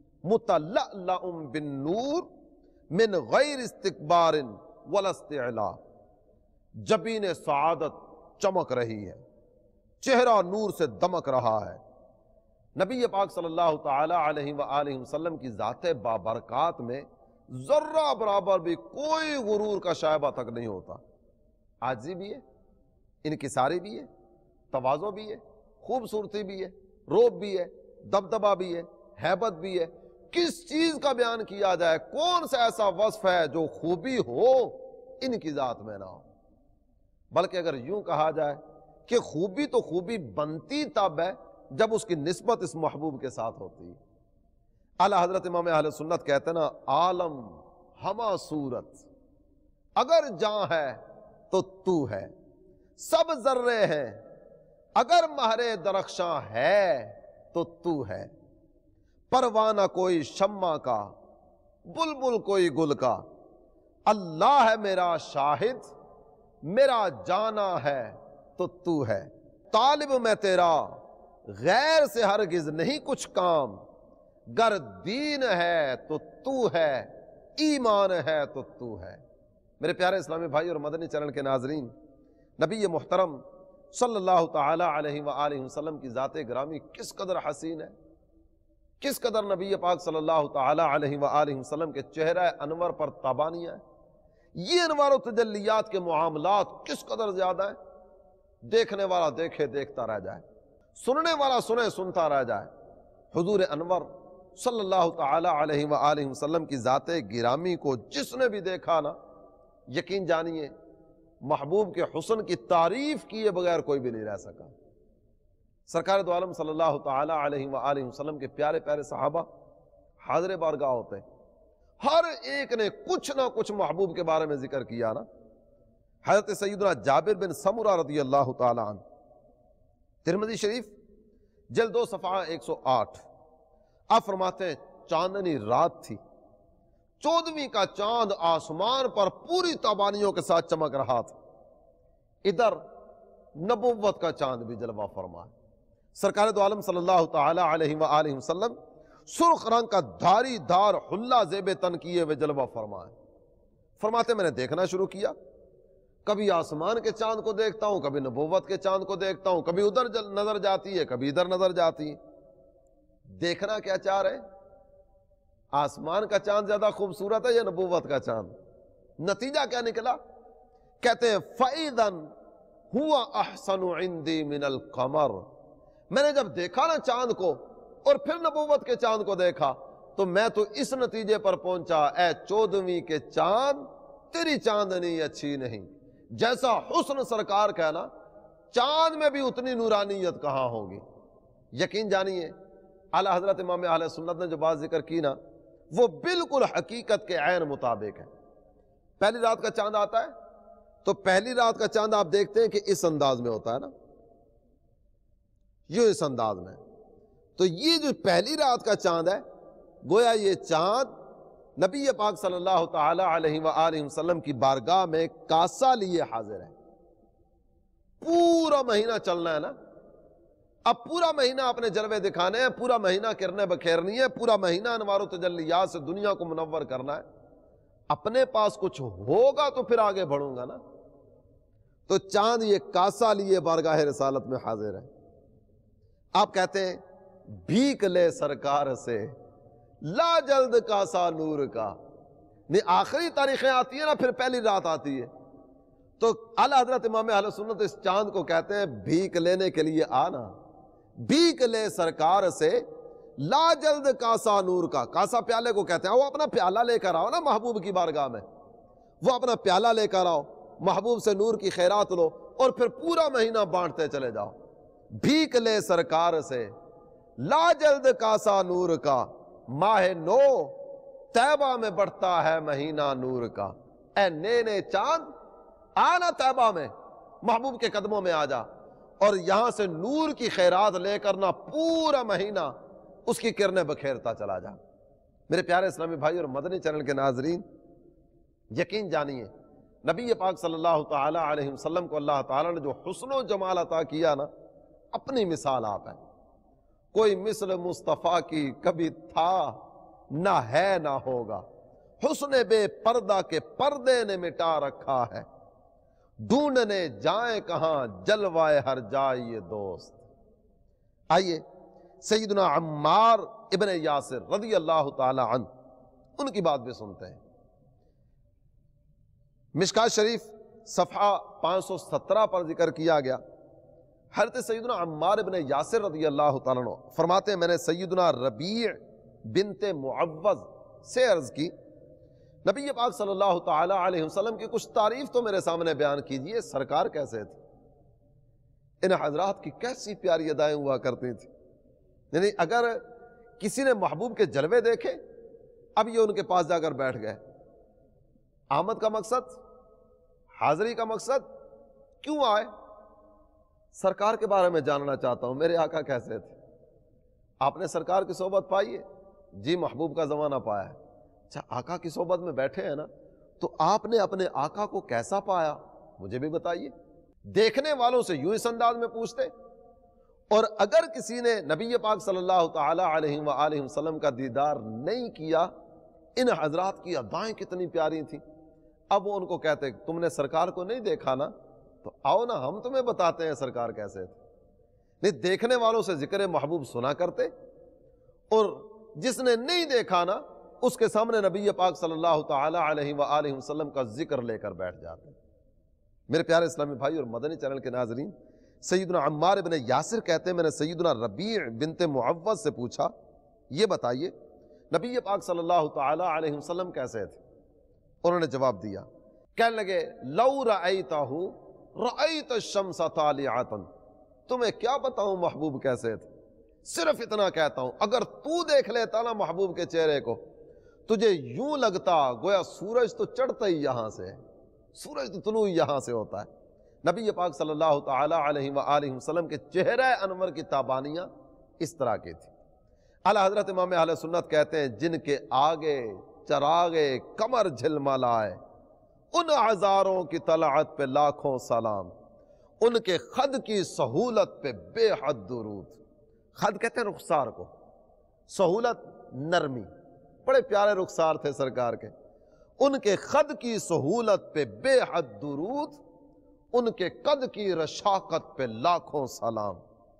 [SPEAKER 2] متلألأ بالنور من غیر استکبار ولا استعلاء، جبین سعادت چمک رہی ہے، چہرہ نور سے دمک رہا ہے۔ نبی پاک صلی اللہ تعالی علیہ وآلہ وسلم کی ذات بابرکات میں ذرہ برابر بھی کوئی غرور کا شائبہ تک نہیں ہوتا، عاجزی بھی ہے، انکساری بھی ہے، تواضع بھی ہے، خوبصورتی بھی ہے، روب بھی ہے، دبدبہ بھی ہے، ہیبت بھی ہے۔ کس چیز کا بیان کیا جائے، کون سا ایسا وصف ہے جو خوبی ہو ان کی ذات میں نہ ہو؟ بلکہ اگر یوں کہا جائے کہ خوبی تو خوبی بنتی تب ہے جب اس کی نسبت اس محبوب کے ساتھ ہوتی ہے۔ اعلی حضرت امام اہل سنت کہتے ہیں نا، عالم ہما صورت اگر جاں ہے تو تو ہے، سب ذرے ہیں اگر مہر درخشاں ہے تو تو ہے، پروانہ کوئی شمع کا، بلبل کوئی گل کا، اللہ ہے میرا شاہد، میرا جانا ہے تو تو ہے، طالب میں تیرا غیر سے ہرگز نہیں کچھ کام، گر دین ہے تو تو ہے، ایمان ہے تو تو ہے۔ میرے پیارے اسلامی بھائی اور مدنی چینل کے ناظرین، نبی محترم صلی اللہ تعالی علیہ وآلہ وسلم کی ذات گرامی کس قدر حسین ہے، کس قدر نبی پاک صلی اللہ تعالی علیہ وآلہ وسلم کے چہرہ انور پر تابانیاں ہیں، یہ انوار و تجلیات کے معاملات کس قدر زیادہ ہیں، دیکھنے والا دیکھے دیکھتا رہ جائے، سننے والا سنے سنتا رہ جائے۔ حضور انور صلی اللہ تعالی علیہ وآلہ وسلم کی ذات گرامی کو جس نے بھی دیکھا نا، یقین جانیے محبوب کے حسن کی تعریف کیے بغیر کوئی بھی نہیں رہ سکا۔ سرکار دو عالم صلی اللہ تعالی علیہ وآلہ وسلم کے پیارے پیارے صحابہ حاضر بارگاہ ہوتے ہیں، ہر ایک نے کچھ نہ کچھ محبوب کے بارے میں ذکر کیا نا۔ حضرت سیدنا جابر بن سمرہ رضی اللہ تعالی عنہ، ترمذی شریف جلد دو صفحہ ایک سو آٹھ، آپ فرماتے ہیں چاندنی رات تھی، چودھویں کا چاند آسمان پر پوری تابانیوں کے ساتھ چمک رہا تھا، ادھر نبوت کا چاند بھی جلوہ فرمائے۔ سرکار دو عالم صلی اللہ تعالی علیہ وآلہ وسلم سرخ رنگ کا دھاری دھار حلہ زیب تن کیے ہوئے جلوہ فرمائے۔ فرماتے میں نے دیکھنا شروع کیا، کبھی آسمان کے چاند کو دیکھتا ہوں، کبھی نبوت کے چاند کو دیکھتا ہوں، کبھی ادھر نظر جاتی ہے کبھی ادھر نظر جاتی ہے۔ دیکھنا کیا چاہ رہے؟ آسمان کا چاند زیادہ خوبصورت ہے یا نبوت کا چاند؟ نتیجہ کیا نکلا؟ کہتے ہیں فَإِذًا هُوَ أَحْسَنُ عِنْدِي مِنَ الْقَمَرِ، میں نے جب دیکھا نا چاند کو اور پھر نبوت کے چاند کو دیکھا تو میں تو اس نتیجے پر پہنچا اے چودھویں کے چاند تیری چاندنی اچھی نہیں. جیسا حسن سرکار کا ہے نا, چاند میں بھی اتنی نورانیت کہاں ہوگی. یقین جانیے اعلیٰ حضرت امام اہل سنت نے جو بات ذکر کی نا, وہ بالکل حقیقت کے عین مطابق ہے. پہلی رات کا چاند آتا ہے تو پہلی رات کا چاند آپ دیکھتے ہیں کہ اس انداز میں ہوتا ہے نا, یہ اس انداز میں. تو یہ جو پہلی رات کا چاند ہے, گویا یہ چاند نبی پاک صلی اللہ تعالی علیہ وآلہ وسلم کی بارگاہ میں کاسا لیے حاضر ہے. پورا مہینہ چلنا ہے نا, اب پورا مہینہ اپنے جلوے دکھانے ہیں, پورا مہینہ کرنے بکھیرنی ہے, پورا مہینہ انوار و تجلیات سے دنیا کو منور کرنا ہے. اپنے پاس کچھ ہوگا تو پھر آگے بڑھوں گا نا. تو چاند یہ کاسا لیے بارگاہ رسالت میں حاضر ہے. آپ کہتے ہیں بھیک لے سرکار سے لا جلد کاسا نور کا. نہیں, آخری تاریخیں آتی ہیں نا, پھر پہلی رات آتی ہے. تو اعلیٰ حضرت امام اہل سنت اس چاند کو کہتے ہیں بھیک لینے کے لیے آنا, بھیک لے سرکار سے لا جلد کاسا نور کا. کاسا پیالے کو کہتے ہیں, وہ اپنا پیالہ لے کر آؤ نا محبوب کی بارگاہ میں, وہ اپنا پیالہ لے کر آؤ, محبوب سے نور کی خیرات لو اور پھر پورا مہینہ بانٹتے چلے جاؤ. بھیک لے سرکار سے لا جلد کاسا نور کا, ماہ نو طیبہ میں بڑھتا ہے مہینہ نور کا. اے نے نے چاند آنا طیبہ میں, محبوب کے قدموں میں آ جا, اور یہاں سے نور کی خیرات لے کر نہ پورا مہینہ اس کی کرنیں بکھیرتا چلا جا. میرے پیارے اسلامی بھائی اور مدنی چینل کے ناظرین, یقین جانیے نبی پاک صلی اللہ تعالی علیہ وسلم کو اللہ تعالیٰ نے جو حسن و جمال عطا کیا نا, اپنی مثال آپ ہے. کوئی مثل مصطفیٰ کی کبھی تھا نہ ہے نہ ہوگا, حسن بے پردہ کے پردے نے مٹا رکھا ہے, ڈھونڈنے جائیں کہاں جلوائے ہر جائے دوست. آئیے سیدنا عمار ابن یاسر رضی اللہ تعالی عنہ, ان کی بات بھی سنتے ہیں. مشکات شریف صفحہ پانچ سو سترہ پر ذکر کیا گیا, حضرت سیدنا عمار ابن یاسر رضی اللہ تعالیٰ عنہ فرماتے ہیں میں نے سیدنا ربیع بنت معوذ سے عرض کی, نبی پاک صلی اللہ تعالی علیہ وسلم کی کچھ تعریف تو میرے سامنے بیان کیجئے, سرکار کیسے تھے, ان حضرات کی کیسی پیاری ادائیں ہوا کرتی تھی. یعنی اگر کسی نے محبوب کے جلوے دیکھے, اب یہ ان کے پاس جا کر بیٹھ گئے. آمد کا مقصد, حاضری کا مقصد, کیوں آئے؟ سرکار کے بارے میں جاننا چاہتا ہوں, میرے آقا کیسے تھے. آپ نے سرکار کی صحبت پائی ہے؟ جی محبوب کا زمانہ پایا ہے. اچھا, آقا کی صحبت میں بیٹھے ہیں نا, تو آپ نے اپنے آقا کو کیسا پایا مجھے بھی بتائیے. دیکھنے والوں سے یوں اس انداز میں پوچھتے, اور اگر کسی نے نبی پاک صلی اللہ تعالی علیہ وآلہ وسلم کا دیدار نہیں کیا, ان حضرات کی ادائیں کتنی پیاری تھیں. اب وہ ان کو کہتے تم نے سرکار کو نہیں دیکھا نا, تو آؤ نا ہم تمہیں بتاتے ہیں سرکار کیسے تھے. نہیں, دیکھنے والوں سے ذکر محبوب سنا کرتے, اور جس نے نہیں دیکھا نا اس کے سامنے نبی پاک صلی اللہ تعالی علیہ وآلہ وسلم کا ذکر لے کر بیٹھ جاتے. میرے پیارے اسلامی بھائی اور مدنی چینل کے ناظرین, سیدنا عمار ابن یاسر کہتے ہیں میں نے سیدنا ربیع بنت معوذ سے پوچھا, یہ بتائیے نبی پاک صلی اللہ تعالی علیہ وسلم کیسے تھے؟ انہوں نے جواب دیا, کہنے لگے لو رأیتہ رأیت الشمس طالعۃ, تمہیں کیا بتاؤں محبوب کیسے تھے, صرف اتنا کہتا ہوں اگر تو دیکھ لیتا نا محبوب کے چہرے کو, تجھے یوں لگتا گویا سورج تو چڑھتا ہی یہاں سے ہے, سورج تو طلوع یہاں سے ہوتا ہے. نبی پاک صلی اللہ تعالی علیہ وآلہ وسلم کے چہرہ انور کی تابانیاں اس طرح کی تھی. اعلیٰ حضرت امام اہل سنت کہتے ہیں جن کے آگے چراغے کمر جھلملائے, ان ہزاروں کی طلعت پہ لاکھوں سلام, ان کے خد کی سہولت پہ بے حد درود. خد کہتے ہیں رخسار کو, سہولت نرمی, بڑے پیارے رخسار تھے سرکار کے. ان کے خد کی سہولت پہ بے حد درود, ان کے قد کی رشاقت پہ لاکھوں سلام.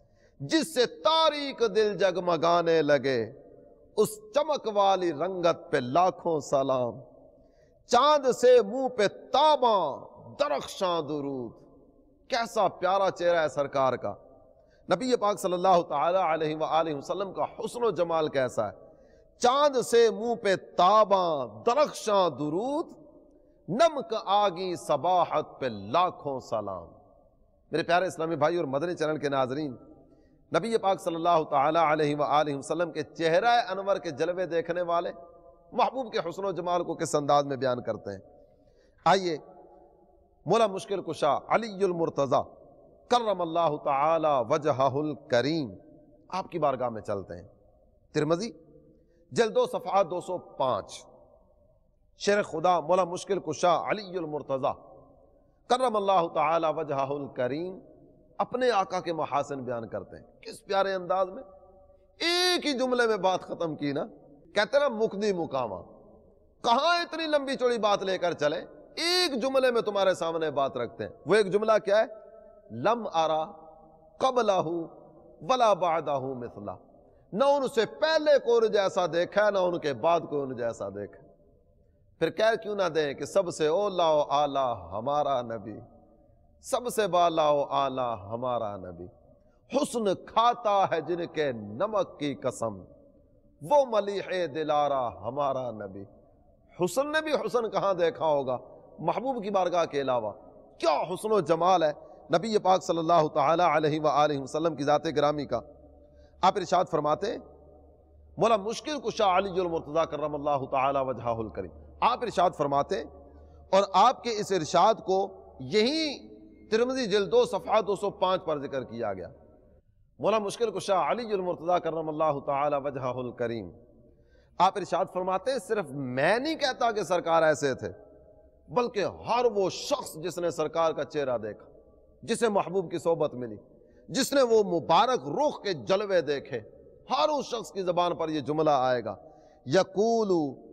[SPEAKER 2] جس سے تاریک دل جگمگانے لگے اس چمک والی رنگت پہ لاکھوں سلام. چاند سے منہ پہ تاباں درخشاں درود. کیسا پیارا چہرہ ہے سرکار کا. نبی پاک صلی اللہ تعالی علیہ وآلہ وسلم کا حسن و جمال کیسا ہے. چاند سے منہ پہ تاباں درخشاں درود، نمک آگی صباحت پہ لاکھوں سلام۔ میرے پیارے اسلامی بھائی اور مدنی چینل کے ناظرین، نبی پاک صلی اللہ تعالی علیہ وآلہ وسلم کے چہرہ انور کے جلوے دیکھنے والے محبوب کے حسن و جمال کو کس انداز میں بیان کرتے ہیں؟ آئیے مولا مشکل کشا علی المرتضی کرم اللہ تعالی وجہہ الکریم آپ کی بارگاہ میں چلتے ہیں۔ ترمذی جلد دو صفحہ دو سو پانچ، شیر خدا مولا مشکل کشا علی المرتضی کرم اللہ تعالی وجہہ الکریم اپنے آقا کے محاسن بیان کرتے ہیں۔ کس پیارے انداز میں، ایک ہی جملے میں بات ختم کی نا، کہتے نا مقدی مقامہ، کہاں اتنی لمبی چوڑی بات لے کر چلے، ایک جملے میں تمہارے سامنے بات رکھتے ہیں۔ وہ ایک جملہ کیا ہے؟ لم ارا قبلہ ولا بعدہ مثلہ، نہ ان سے پہلے کو ان جیسا دیکھا ہے، نہ ان کے بعد کو ان جیسا دیکھا۔ پھر کہہ کیوں نہ دیں کہ سب سے اولا و اعلی ہمارا نبی، سب سے بالا و اعلی ہمارا نبی، حسن کھاتا ہے جن کے نمک کی قسم، وہ ملیح دلارا ہمارا نبی۔ حسن نے بھی حسن کہاں دیکھا ہوگا محبوب کی بارگاہ کے علاوہ؟ کیا حسن و جمال ہے نبی پاک صلی اللہ تعالی علیہ وآلہ وسلم کی ذات گرامی کا۔ آپ ارشاد فرماتے ہیں مولا مشکل کشا علی المرتضی کرم اللہ تعالی وجہہ الکریم، آپ ارشاد فرماتے ہیں، اور آپ کے اس ارشاد کو یہی ترمذی جلد دو صفحہ دو سو پانچ پر ذکر کیا گیا۔ مولا مشکل کشا علی المرتضی کرم اللہ تعالی وجہہ الکریم آپ ارشاد فرماتے ہیں، صرف میں نہیں کہتا کہ سرکار ایسے تھے، بلکہ ہر وہ شخص جس نے سرکار کا چہرہ دیکھا، جسے محبوب کی صحبت ملی، جس نے وہ مبارک رخ کے جلوے دیکھے، ہر اس شخص کی زبان پر یہ جملہ آئے گا، یقول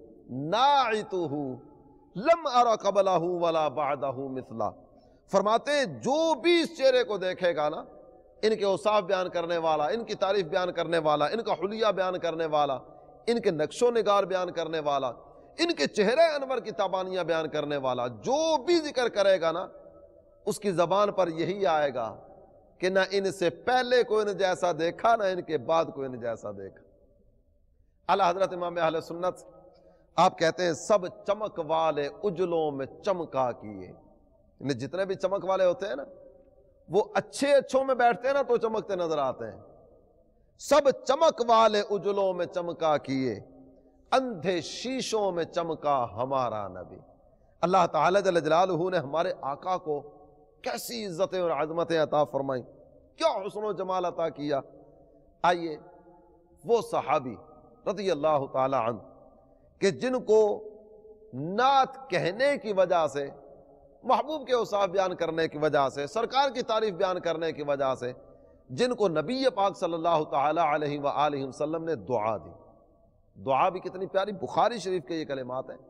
[SPEAKER 2] ناعتہ لم ارى قبلہ ولا بعدہ مثلہ۔ فرماتے ہیں جو بھی اس چہرے کو دیکھے گا نا، ان کے اوصاف بیان کرنے والا، ان کی تعریف بیان کرنے والا، ان کا حلیہ بیان کرنے والا، ان کے نقش و نگار بیان کرنے والا، ان کے چہرے انور کی تابانیاں بیان کرنے والا، جو بھی ذکر کرے گا نا، اس کی زبان پر یہی آئے گا کہ نہ ان سے پہلے کو ان جیسا دیکھا، نہ ان کے بعد کو ان جیسا دیکھا۔ اعلی حضرت امام اہل سنت آپ کہتے ہیں سب چمک والے اجلوں میں چمکا کیے، یعنی جتنے بھی چمک والے ہوتے ہیں نا، وہ اچھے اچھوں میں بیٹھتے ہیں نا تو چمکتے نظر آتے ہیں۔ سب چمک والے اجلوں میں چمکا کیے، اندھے شیشوں میں چمکا ہمارا نبی۔ اللہ تعالیٰ جل جلالہ نے ہمارے آقا کو کیسی عزتیں اور عظمتیں عطا فرمائیں، کیا حسن و جمال عطا کیا۔ آئیے وہ صحابی رضی اللہ تعالی عنہ کہ جن کو نعت کہنے کی وجہ سے، محبوب کے اوصاف بیان کرنے کی وجہ سے، سرکار کی تعریف بیان کرنے کی وجہ سے، جن کو نبی پاک صلی اللہ تعالی علیہ وآلہ وسلم نے دعا دی۔ دعا بھی کتنی پیاری، بخاری شریف کے یہ کلمات ہیں،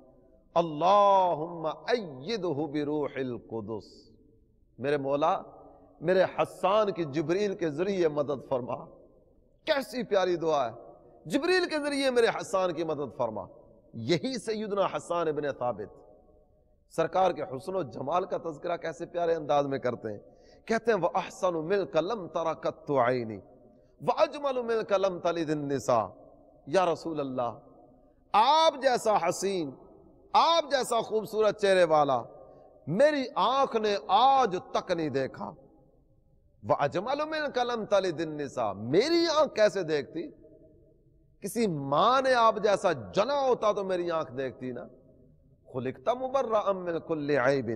[SPEAKER 2] اللہم ایدہ بروح القدس، میرے مولا میرے حسان کی جبریل کے ذریعے مدد فرما۔ کیسی پیاری دعا ہے، جبریل کے ذریعے میرے حسان کی مدد فرما۔ یہی سیدنا حسان ابن ثابت سرکار کے حسن و جمال کا تذکرہ کیسے پیارے انداز میں کرتے ہیں، کہتے ہیں وَأَحْسَنُ مِلْكَ لَمْ تَرَ قَطُّ عَيْنِي وَأَجْمَلُ مِلْكَ لَمْ تَلِدِ النِّسَاء۔ یا رسول اللہ، آپ جیسا حسین، آپ جیسا خوبصورت چہرے والا میری آنکھ نے آج تک نہیں دیکھا۔ وَأَجْمَلُ مِلْكَ لَمْ تَلِدِ النِّسَاء، میری آنکھ کیسے دیکھتی؟ کسی ماں نے آپ جیسا جنا ہوتا تو میری آنکھ دیکھتی نا۔ خلقت مبرأ من کل عیب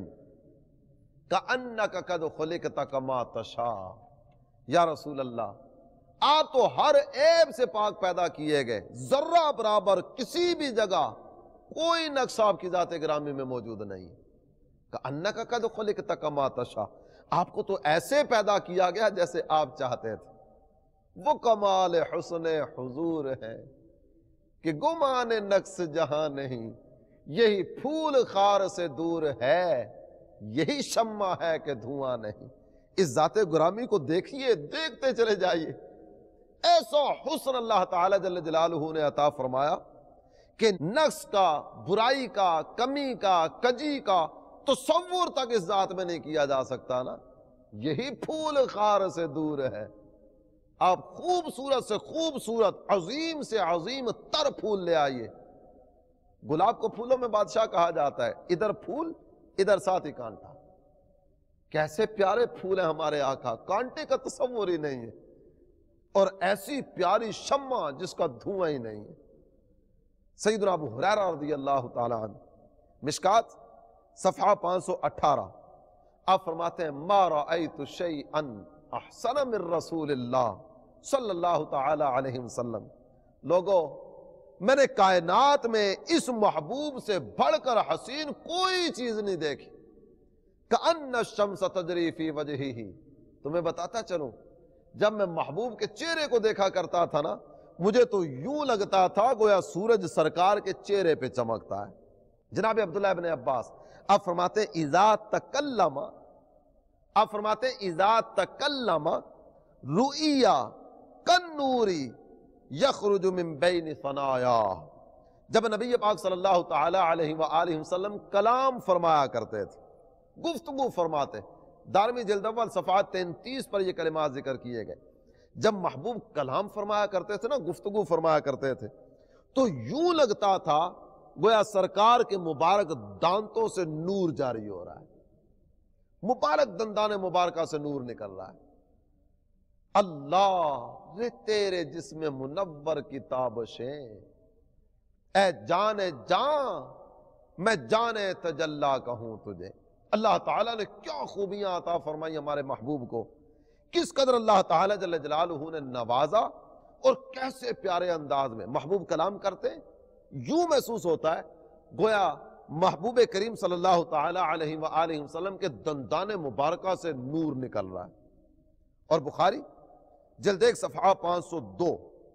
[SPEAKER 2] کأنک قد خلقت کما تشاء۔ یا رسول اللہ، آپ تو ہر عیب سے پاک پیدا کیے گئے، ذرہ برابر کسی بھی جگہ کوئی نقص آپ کی ذات گرامی میں موجود نہیں۔ کأنک قد خلقت کما تشاء، آپ کو تو ایسے پیدا کیا گیا جیسے آپ چاہتے تھے۔ وہ کمال حسن حضور ہے کہ گمان نقص جہاں نہیں، یہی پھول خار سے دور ہے، یہی شمع ہے کہ دھواں نہیں۔ اس ذات گرامی کو دیکھیے، دیکھتے چلے جائیے، ایسا حسن اللہ تعالی جل جلالہ نے عطا فرمایا کہ نقص کا، برائی کا، کمی کا، کجی کا تصور تک اس ذات میں نہیں کیا جا سکتا نا۔ یہی پھول خار سے دور ہے۔ آپ خوبصورت سے خوبصورت عظیم سے عظیم تر پھول لے آئیے. گلاب کو پھولوں میں بادشاہ کہا جاتا ہے، ادھر پھول ادھر ساتھ ہی کانٹا. کیسے پیارے پھول ہیں ہمارے آقا، کانٹے کا تصور ہی نہیں ہے، اور ایسی پیاری شمع جس کا دھواں ہی نہیں ہے. سیدنا ابو ہریرہ رضی اللہ تعالی عنہ، مشکات صفحہ پانچ سو اٹھارہ، آپ فرماتے ہیں ما رأیت شیئا احسن من رسول اللہ صلی اللہ تعالی علیہ وسلم. لوگو، میں نے کائنات میں اس محبوب سے بڑھ کر حسین کوئی چیز نہیں دیکھی. کأن الشمس تجری فی وجہہ. تمہیں بتاتا چلوں، جب میں محبوب کے چہرے کو دیکھا کرتا تھا نا، مجھے تو یوں لگتا تھا گویا سورج سرکار کے چہرے پہ چمکتا ہے. جناب عبداللہ ابن عباس آپ فرماتے ہیں اذا تکلم آپ فرماتے ہیں اذا تکلم رؤیا کالنوری یخرج من بین ثنایاہ. جب نبی پاک صلی اللہ تعالی علیہ وآلہ وسلم کلام فرمایا کرتے تھے، گفتگو فرماتے، دارمی جلد اول صفحہ تینتیس پر یہ کلمات ذکر کیے گئے. جب محبوب کلام فرمایا کرتے تھے نا، گفتگو فرمایا کرتے تھے، تو یوں لگتا تھا گویا سرکار کے مبارک دانتوں سے نور جاری ہو رہا ہے، مبارک دندان مبارکہ سے نور نکل رہا ہے. اللہ رے تیرے جسم منور کی تابشیں، اے جان جان میں جان تجلا کہوں تجھے. اللہ تعالیٰ نے کیا خوبیاں عطا فرمائی ہمارے محبوب کو، کس قدر اللہ تعالیٰ جل جلالہ نے نوازا، اور کیسے پیارے انداز میں محبوب کلام کرتے. یوں محسوس ہوتا ہے گویا محبوب کریم صلی اللہ تعالی علیہ وآلہ وسلم کے دندان مبارکہ سے نور نکل رہا ہے. اور بخاری جلد ایک صفحہ پانچ سو دو،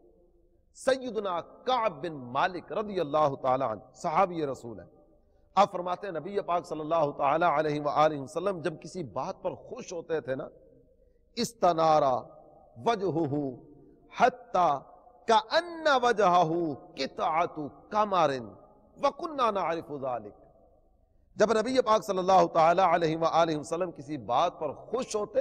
[SPEAKER 2] سیدنا کعب بن مالک رضی اللہ تعالی عنہ صحابی رسول ہے، آپ فرماتے ہیں نبی پاک صلی اللہ تعالی علیہ وآلہ وسلم جب کسی بات پر خوش ہوتے تھے نا، استنارا وجہہ حتی کأن وجہہ قطعۃ قمر وکننا نعرف ذلک. جب نبی پاک صلی اللہ تعالی علیہ وآلہ وسلم کسی بات پر خوش ہوتے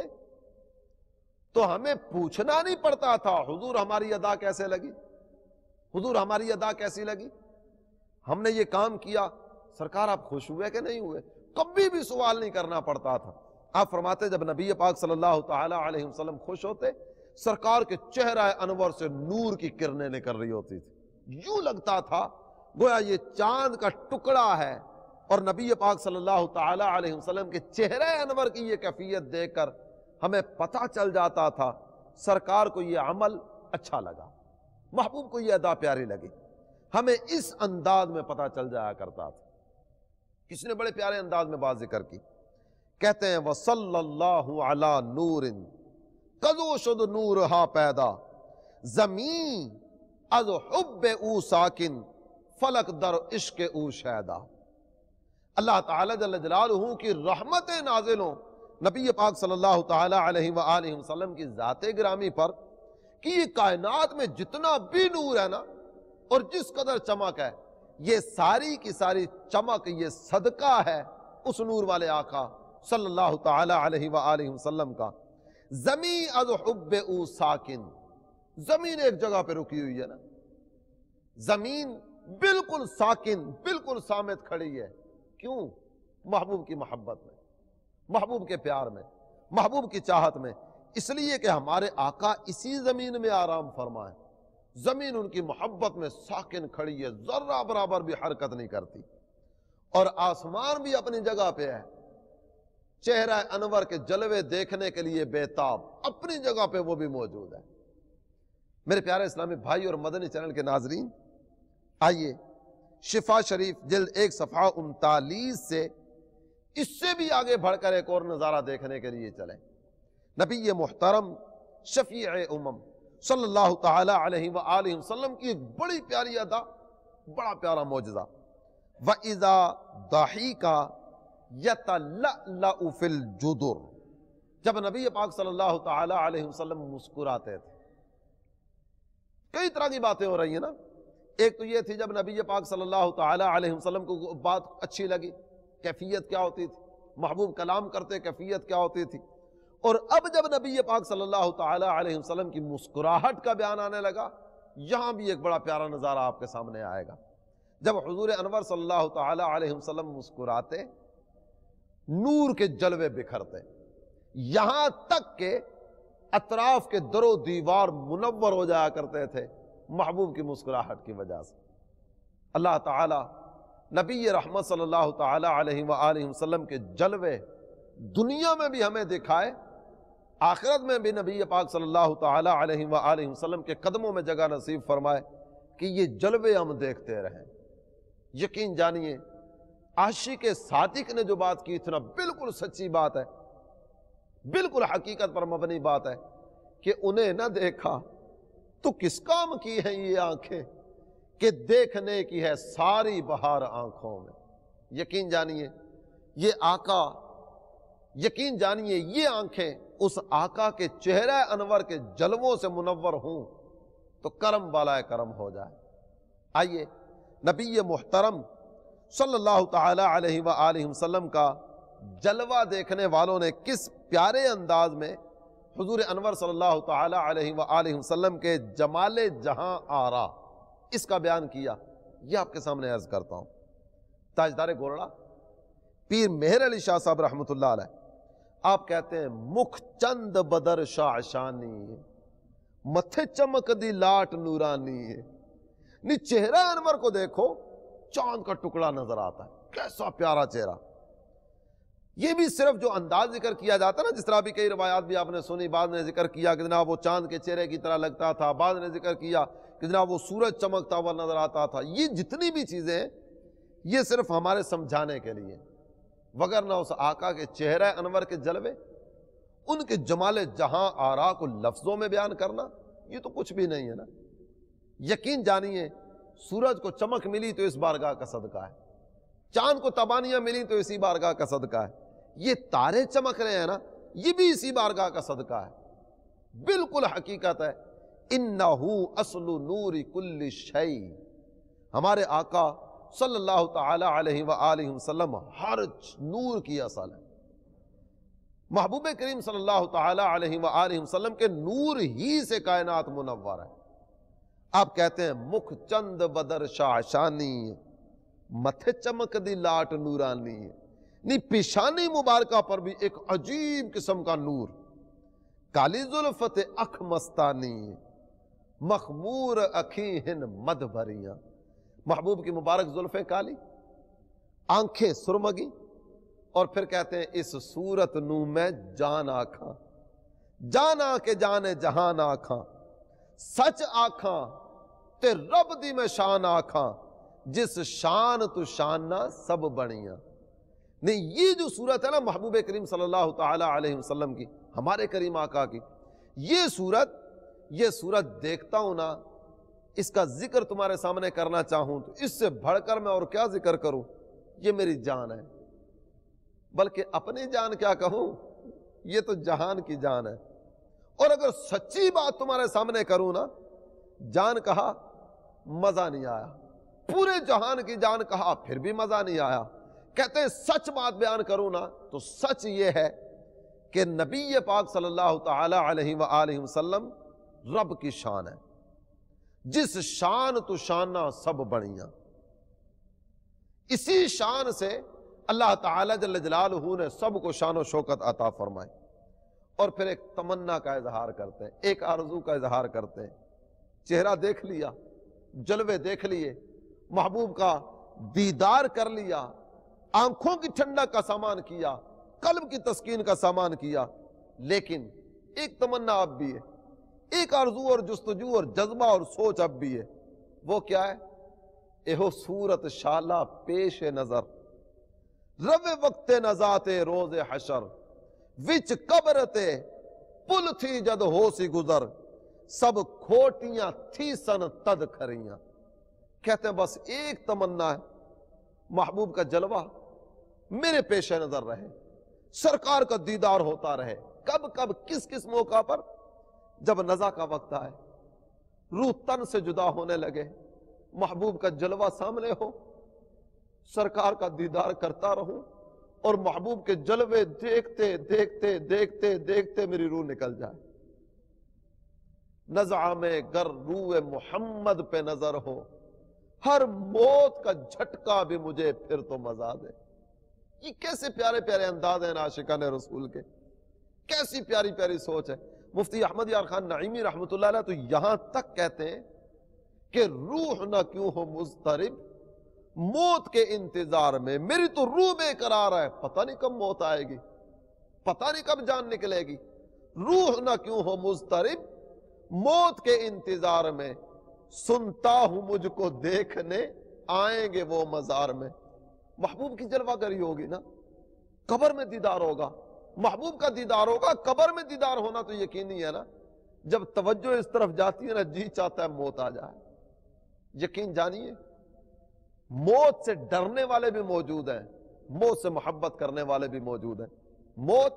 [SPEAKER 2] تو ہمیں پوچھنا نہیں پڑتا تھا حضور ہماری ادا کیسے لگی، حضور ہماری ادا کیسی لگی، ہم نے یہ کام کیا، سرکار آپ خوش ہوئے کہ نہیں ہوئے، کبھی بھی سوال نہیں کرنا پڑتا تھا. آپ فرماتے جب نبی پاک صلی اللہ تعالی علیہ وسلم خوش ہوتے، سرکار کے چہرہ انور سے نور کی کرنیں نکل رہی ہوتی تھی، یوں لگتا تھا گویا یہ چاند کا ٹکڑا ہے. اور نبی پاک صلی اللہ تعالی علیہ وسلم کے چہرہ انور کی یہ کیفیت دیکھ کر ہمیں پتہ چل جاتا تھا سرکار کو یہ عمل اچھا لگا، محبوب کو یہ ادا پیاری لگی. ہمیں اس انداز میں پتہ چل جایا کرتا تھا. کسی نے بڑے پیارے انداز میں بات ذکر کی، کہتے ہیں وصلی اللہ علی نور کذو شد نورہا پیدا زمین از حب او ساکن فلک در عشق او شیدا. اللہ تعالی جل جلالہ کی رحمت نازل ہوں نبی پاک صلی اللہ تعالی علیہ وآلہ وسلم کی ذات گرامی پر کہ یہ کائنات میں جتنا بھی نور ہے نا اور جس قدر چمک ہے، یہ ساری کی ساری چمک یہ صدقہ ہے اس نور والے آقا صلی اللہ تعالی علیہ وآلہ وسلم کا. زمین از حب او ساکن، زمین ایک جگہ پہ رکی ہوئی ہے نا، زمین بالکل ساکن، بالکل سامت کھڑی ہے. کیوں؟ محبوب کی محبت میں، محبوب کے پیار میں، محبوب کی چاہت میں. اس لیے کہ ہمارے آقا اسی زمین میں آرام فرمائیں. زمین ان کی محبت میں ساکن کھڑی ہے، ذرہ برابر بھی حرکت نہیں کرتی. اور آسمان بھی اپنی جگہ پہ ہے، چہرہ انور کے جلوے دیکھنے کے لیے بےتاب، اپنی جگہ پہ وہ بھی موجود ہے. میرے پیارے اسلامی بھائی اور مدنی چینل کے ناظرین، آئیے شفا شریف جلد ایک صفحہ انتالیس سے اس سے بھی آگے بڑھ کر ایک اور نظارہ دیکھنے کے لیے چلیں. نبی محترم شفیع امم صلی اللہ تعالی علیہ وآلہ وسلم کی ایک بڑی پیاری ادا، بڑا پیارا معجزہ. وَإِذَا ضَحِكَ يَتَلَأْلَأُ فِي الْجُدُرِ. جب نبی پاک صلی اللہ تعالی علیہ وسلم مسکراتے تھے، کئی طرح کی باتیں ہو رہی ہیں نا. ایک تو یہ تھی جب نبی پاک صلی اللہ تعالی علیہ وسلم کو بات اچھی لگی، کیفیت کیا ہوتی تھی، محبوب کلام کرتے کیفیت کیا ہوتی تھی. اور اب جب نبی پاک صلی اللہ تعالی علیہ وسلم کی مسکراہٹ کا بیان آنے لگا، یہاں بھی ایک بڑا پیارا نظارہ آپ کے سامنے آئے گا۔ جب حضور انور صلی اللہ تعالی علیہ وسلم مسکراتے، نور کے جلوے بکھرتے، یہاں تک کہ اطراف کے در و دیوار منور ہو جایا کرتے تھے محبوب کی مسکراہٹ کی وجہ سے۔ اللہ تعالی نبی رحمت صلی اللہ تعالی علیہ وآلہ وسلم کے جلوے دنیا میں بھی ہمیں دکھائے، آخرت میں بھی نبی پاک صلی اللہ تعالی علیہ وآلہ وسلم کے قدموں میں جگہ نصیب فرمائے کہ یہ جلوے ہم دیکھتے رہیں۔ یقین جانیے عاشق صادق نے جو بات کی اتنا بالکل سچی بات ہے، بالکل حقیقت پر مبنی بات ہے کہ انہیں نہ دیکھا تو کس کام کی ہیں یہ آنکھیں کہ دیکھنے کی ہے ساری بہار آنکھوں میں۔ یقین جانیے یہ آقا، یقین جانیے یہ آنکھیں اس آقا کے چہرہ انور کے جلووں سے منور ہوں تو کرم والا کرم ہو جائے۔ آئیے نبی محترم صلی اللہ تعالی علیہ وآلہ وسلم کا جلوہ دیکھنے والوں نے کس پیارے انداز میں حضور انور صلی اللہ تعالی علیہ وآلہ وسلم کے جمال جہاں آرا اس کا بیان کیا، یہ آپ کے سامنے عرض کرتا ہوں۔ تاجدار گورڑا پیر مہر علی شاہ صاحب رحمۃ اللہ علیہ آپ کہتے ہیں مکھ چند بدر شاشانی متھے چمک دی لاٹ نورانی ہے۔ نی چہرہ انور کو دیکھو چاند کا ٹکڑا نظر آتا ہے، کیسا پیارا چہرہ۔ یہ بھی صرف جو انداز ذکر کیا جاتا ہے نا، جس طرح بھی کئی روایات بھی آپ نے سنی، بعض نے ذکر کیا کہ جناب وہ چاند کے چہرے کی طرح لگتا تھا، بعض نے ذکر کیا کہ جناب وہ سورج چمکتا ہوا نظر آتا تھا۔ یہ جتنی بھی چیزیں ہیں یہ صرف ہمارے سمجھانے کے لیے، وگرنہ اس آقا کے چہرہ انور کے جلوے، ان کے جمال جہاں آرا کو لفظوں میں بیان کرنا یہ تو کچھ بھی نہیں ہے نا۔ یقین جانیے سورج کو چمک ملی تو اس بارگاہ کا صدقہ ہے، چاند کو تبانیاں ملی تو اسی بارگاہ کا صدقہ ہے، یہ تارے چمک رہے ہیں نا یہ بھی اسی بارگاہ کا صدقہ ہے۔ بالکل حقیقت ہے، انہو اصل نور کل شیء، ہمارے آقا صلی اللہ تعالی علیہ وآلہ وسلم ہر نور کی اصل ہے۔ محبوب کریم صلی اللہ تعالی علیہ وآلہ وسلم کے نور ہی سے کائنات منور ہے۔ آپ کہتے ہیں مکھ چند بدر شاشانی متھے چمک دی لاٹ نورانی، نی پیشانی مبارکہ پر بھی ایک عجیب قسم کا نور، کالی زلفت اکھ مستانی مخمور اکھیں مد بھریاں۔ محبوب کی مبارک زلفیں کالی، آنکھیں سرمگی، اور پھر کہتے ہیں اس صورت نو میں جان آکھاں، جان آ کے جانے جہان آکھاں، سچ آکھاں تے رب دی میں شان آکھاں، جس شان تو شان نہ سب بڑیاں۔ نہیں یہ جو صورت ہے نا محبوب کریم صلی اللہ تعالی علیہ وسلم کی، ہمارے کریم آقا کی، یہ صورت یہ صورت دیکھتا ہوں نا، اس کا ذکر تمہارے سامنے کرنا چاہوں تو اس سے بڑھ کر میں اور کیا ذکر کروں، یہ میری جان ہے، بلکہ اپنی جان کیا کہوں، یہ تو جہان کی جان ہے۔ اور اگر سچی بات تمہارے سامنے کروں نا، جان کہا مزہ نہیں آیا، پورے جہان کی جان کہا پھر بھی مزہ نہیں آیا۔ کہتے ہیں سچ بات بیان کروں نا تو سچ یہ ہے کہ نبی پاک صلی اللہ تعالی علیہ وآلہ وسلم رب کی شان ہے، جس شان تو شانہ سب بڑیاں۔ اسی شان سے اللہ تعالی جل جلالہ نے سب کو شان و شوکت عطا فرمائی۔ اور پھر ایک تمنا کا اظہار کرتے ہیں، ایک آرزو کا اظہار کرتے ہیں۔ چہرہ دیکھ لیا، جلوے دیکھ لیے، محبوب کا دیدار کر لیا، آنکھوں کی ٹھنڈک کا سامان کیا، قلب کی تسکین کا سامان کیا، لیکن ایک تمنا اب بھی ہے، ایک آرزو اور جستجو اور جذبہ اور سوچ اب بھی ہے۔ وہ کیا ہے؟ ایہو صورت شالہ پیش نظر، رو وقت نزات روز حشر، وچ قبرتے پل تھی جد ہو سی گزر، سب کھوٹیاں تھی سن تد کھریاں۔ کہتے ہیں بس ایک تمنا ہے، محبوب کا جلوہ میرے پیش نظر رہے، سرکار کا دیدار ہوتا رہے۔ کب کب کس کس موقع پر؟ جب نزا کا وقت آئے، روح تن سے جدا ہونے لگے، محبوب کا جلوہ سامنے ہو، سرکار کا دیدار کرتا رہوں اور محبوب کے جلوے دیکھتے دیکھتے دیکھتے دیکھتے میری روح نکل جائے. نزعہ میں گر روح محمد پہ نظر ہو، ہر موت کا جھٹکا بھی مجھے پھر تو مزہ دے. یہ کیسے پیارے پیارے انداز ہیں عاشقان رسول کے، کیسی پیاری پیاری سوچ ہے. مفتی احمد یار خان نعیمی رحمۃ اللہ علیہ تو یہاں تک کہتے ہیں کہ روح نہ کیوں ہو مضطرب موت کے انتظار میں، میری تو روح بے قرار ہے، پتہ نہیں کب موت آئے گی، پتہ نہیں کب جان نکلے گی. روح نہ کیوں ہو مضطرب موت کے انتظار میں، سنتا ہوں مجھ کو دیکھنے آئیں گے وہ مزار میں. محبوب کی جلوہ گری ہوگی نا، قبر میں دیدار ہوگا، محبوب کا دیدار ہوگا، قبر میں دیدار ہونا تو یقینی ہے نا. جب توجہ اس طرف جاتی ہے نا، جی چاہتا ہے موت آ جائے. یقین جانیے موت سے ڈرنے والے بھی موجود ہیں، موت سے محبت کرنے والے بھی موجود ہیں. موت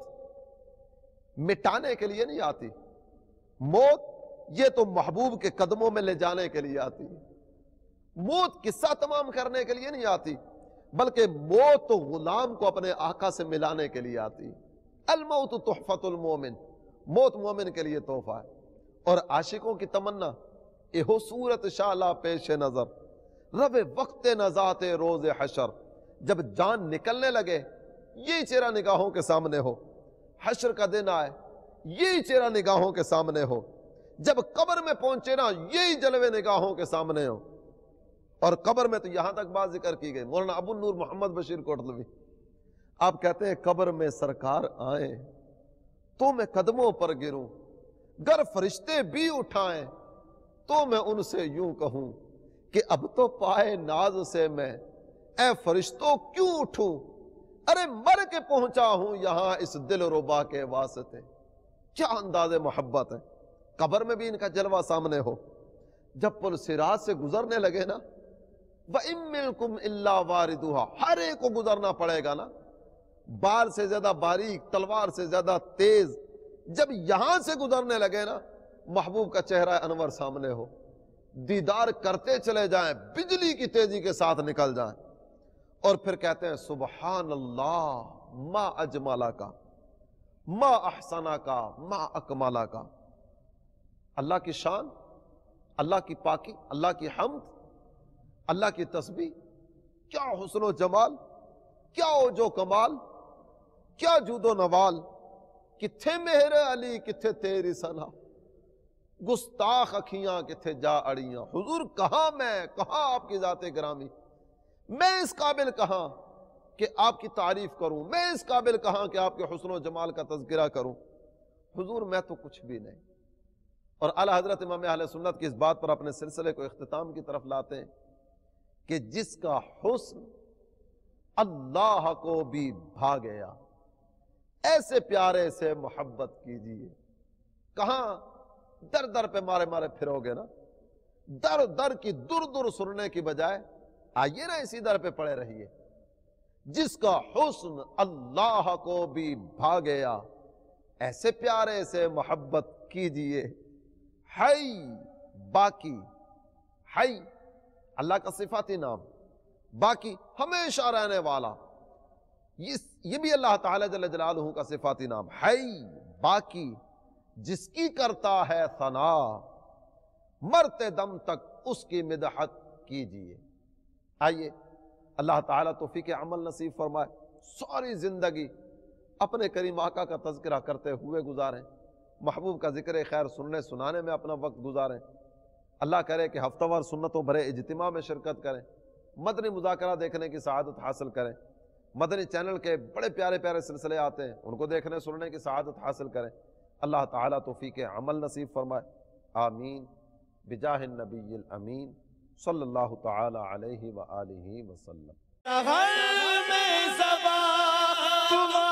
[SPEAKER 2] مٹانے کے لیے نہیں آتی، موت یہ تو محبوب کے قدموں میں لے جانے کے لیے آتی ہے. موت قصہ تمام کرنے کے لیے نہیں آتی، بلکہ موت تو غلام کو اپنے آقا سے ملانے کے لیے آتی. الموت تحفۃ المومن، موت مومن کے لیے تحفہ ہے. اور عاشقوں کی تمنا اہو صورت شالا پیش نظر رب وقت نزات روز حشر. جب جان نکلنے لگے یہی چہرہ نگاہوں کے سامنے ہو، حشر کا دن آئے یہی چہرہ نگاہوں کے سامنے ہو، جب قبر میں پہنچے نا یہی جلوے نگاہوں کے سامنے ہو. اور قبر میں تو یہاں تک بات ذکر کی گئی. مولانا ابو النور محمد بشیر کوٹلوی آپ کہتے ہیں قبر میں سرکار آئیں تو میں قدموں پر گروں، گر فرشتے بھی اٹھائیں تو میں ان سے یوں کہوں کہ اب تو پائے ناز سے میں اے فرشتوں کیوں اٹھوں. ارے مر کے پہنچا ہوں یہاں اس دل ربا کے واسطے. کیا انداز محبت ہے. قبر میں بھی ان کا جلوہ سامنے ہو. جب پل صراط سے گزرنے لگے نا، وَإِن مِّنكُمْ إِلَّا وَارِدُهَا، ہر ایک کو گزرنا پڑے گا نا. بال سے زیادہ باریک، تلوار سے زیادہ تیز. جب یہاں سے گزرنے لگے نا، محبوب کا چہرہ انور سامنے ہو، دیدار کرتے چلے جائیں، بجلی کی تیزی کے ساتھ نکل جائیں. اور پھر کہتے ہیں سبحان اللہ ما اجمالا کا، ما احسنا کا، ما اکمالا کا. اللہ کی شان، اللہ کی پاکی، اللہ کی حمد، اللہ کی تسبیح. کیا حسن و جمال، کیا اوج و کمال، کیا جود و نوال. کتھے مہر علی کتھے تیری ثنا، گستاخ اکھیاں کتھے جا اڑیاں. حضور کہاں میں، کہاں آپ کی ذات گرامی. میں اس قابل کہاں کہ آپ کی تعریف کروں، میں اس قابل کہاں کہ آپ کے حسن و جمال کا تذکرہ کروں. حضور میں تو کچھ بھی نہیں. اور اعلی حضرت امام اہل سنت کی اس بات پر اپنے سلسلے کو اختتام کی طرف لاتے ہیں کہ جس کا حسن اللہ کو بھی بھا گیا، ایسے پیارے سے محبت کیجیے. کہاں در در پہ مارے مارے پھرو گے نا، در در کی در در سننے کی بجائے آئیے نا اسی در پہ پڑے رہیے. جس کا حسن اللہ کو بھی بھا گیا، ایسے پیارے سے محبت کیجیے. حی باقی، حی اللہ کا صفاتی نام، باقی ہمیشہ رہنے والا، یہ بھی اللہ تعالی جل جلالہ کا صفاتی نام. حی باقی جس کی کرتا ہے ثنا، مرتے دم تک اس کی مدحت کیجیے. آئیے اللہ تعالیٰ توفیق عمل نصیب فرمائے، ساری زندگی اپنے کریم آقا کا تذکرہ کرتے ہوئے گزاریں، محبوب کا ذکر خیر سننے سنانے میں اپنا وقت گزاریں. اللہ کرے کہ ہفتہ وار سنتوں بھرے اجتماع میں شرکت کریں، مدنی مذاکرہ دیکھنے کی سعادت حاصل کریں. مدنی چینل کے بڑے پیارے پیارے سلسلے آتے ہیں، ان کو دیکھنے سننے کی سعادت حاصل کریں. اللہ تعالیٰ توفیق عمل نصیب فرمائے. آمین بجاہ النبی الامین صلی اللہ تعالی علیہ وآلہ وسلم.
[SPEAKER 1] ہر میں زبان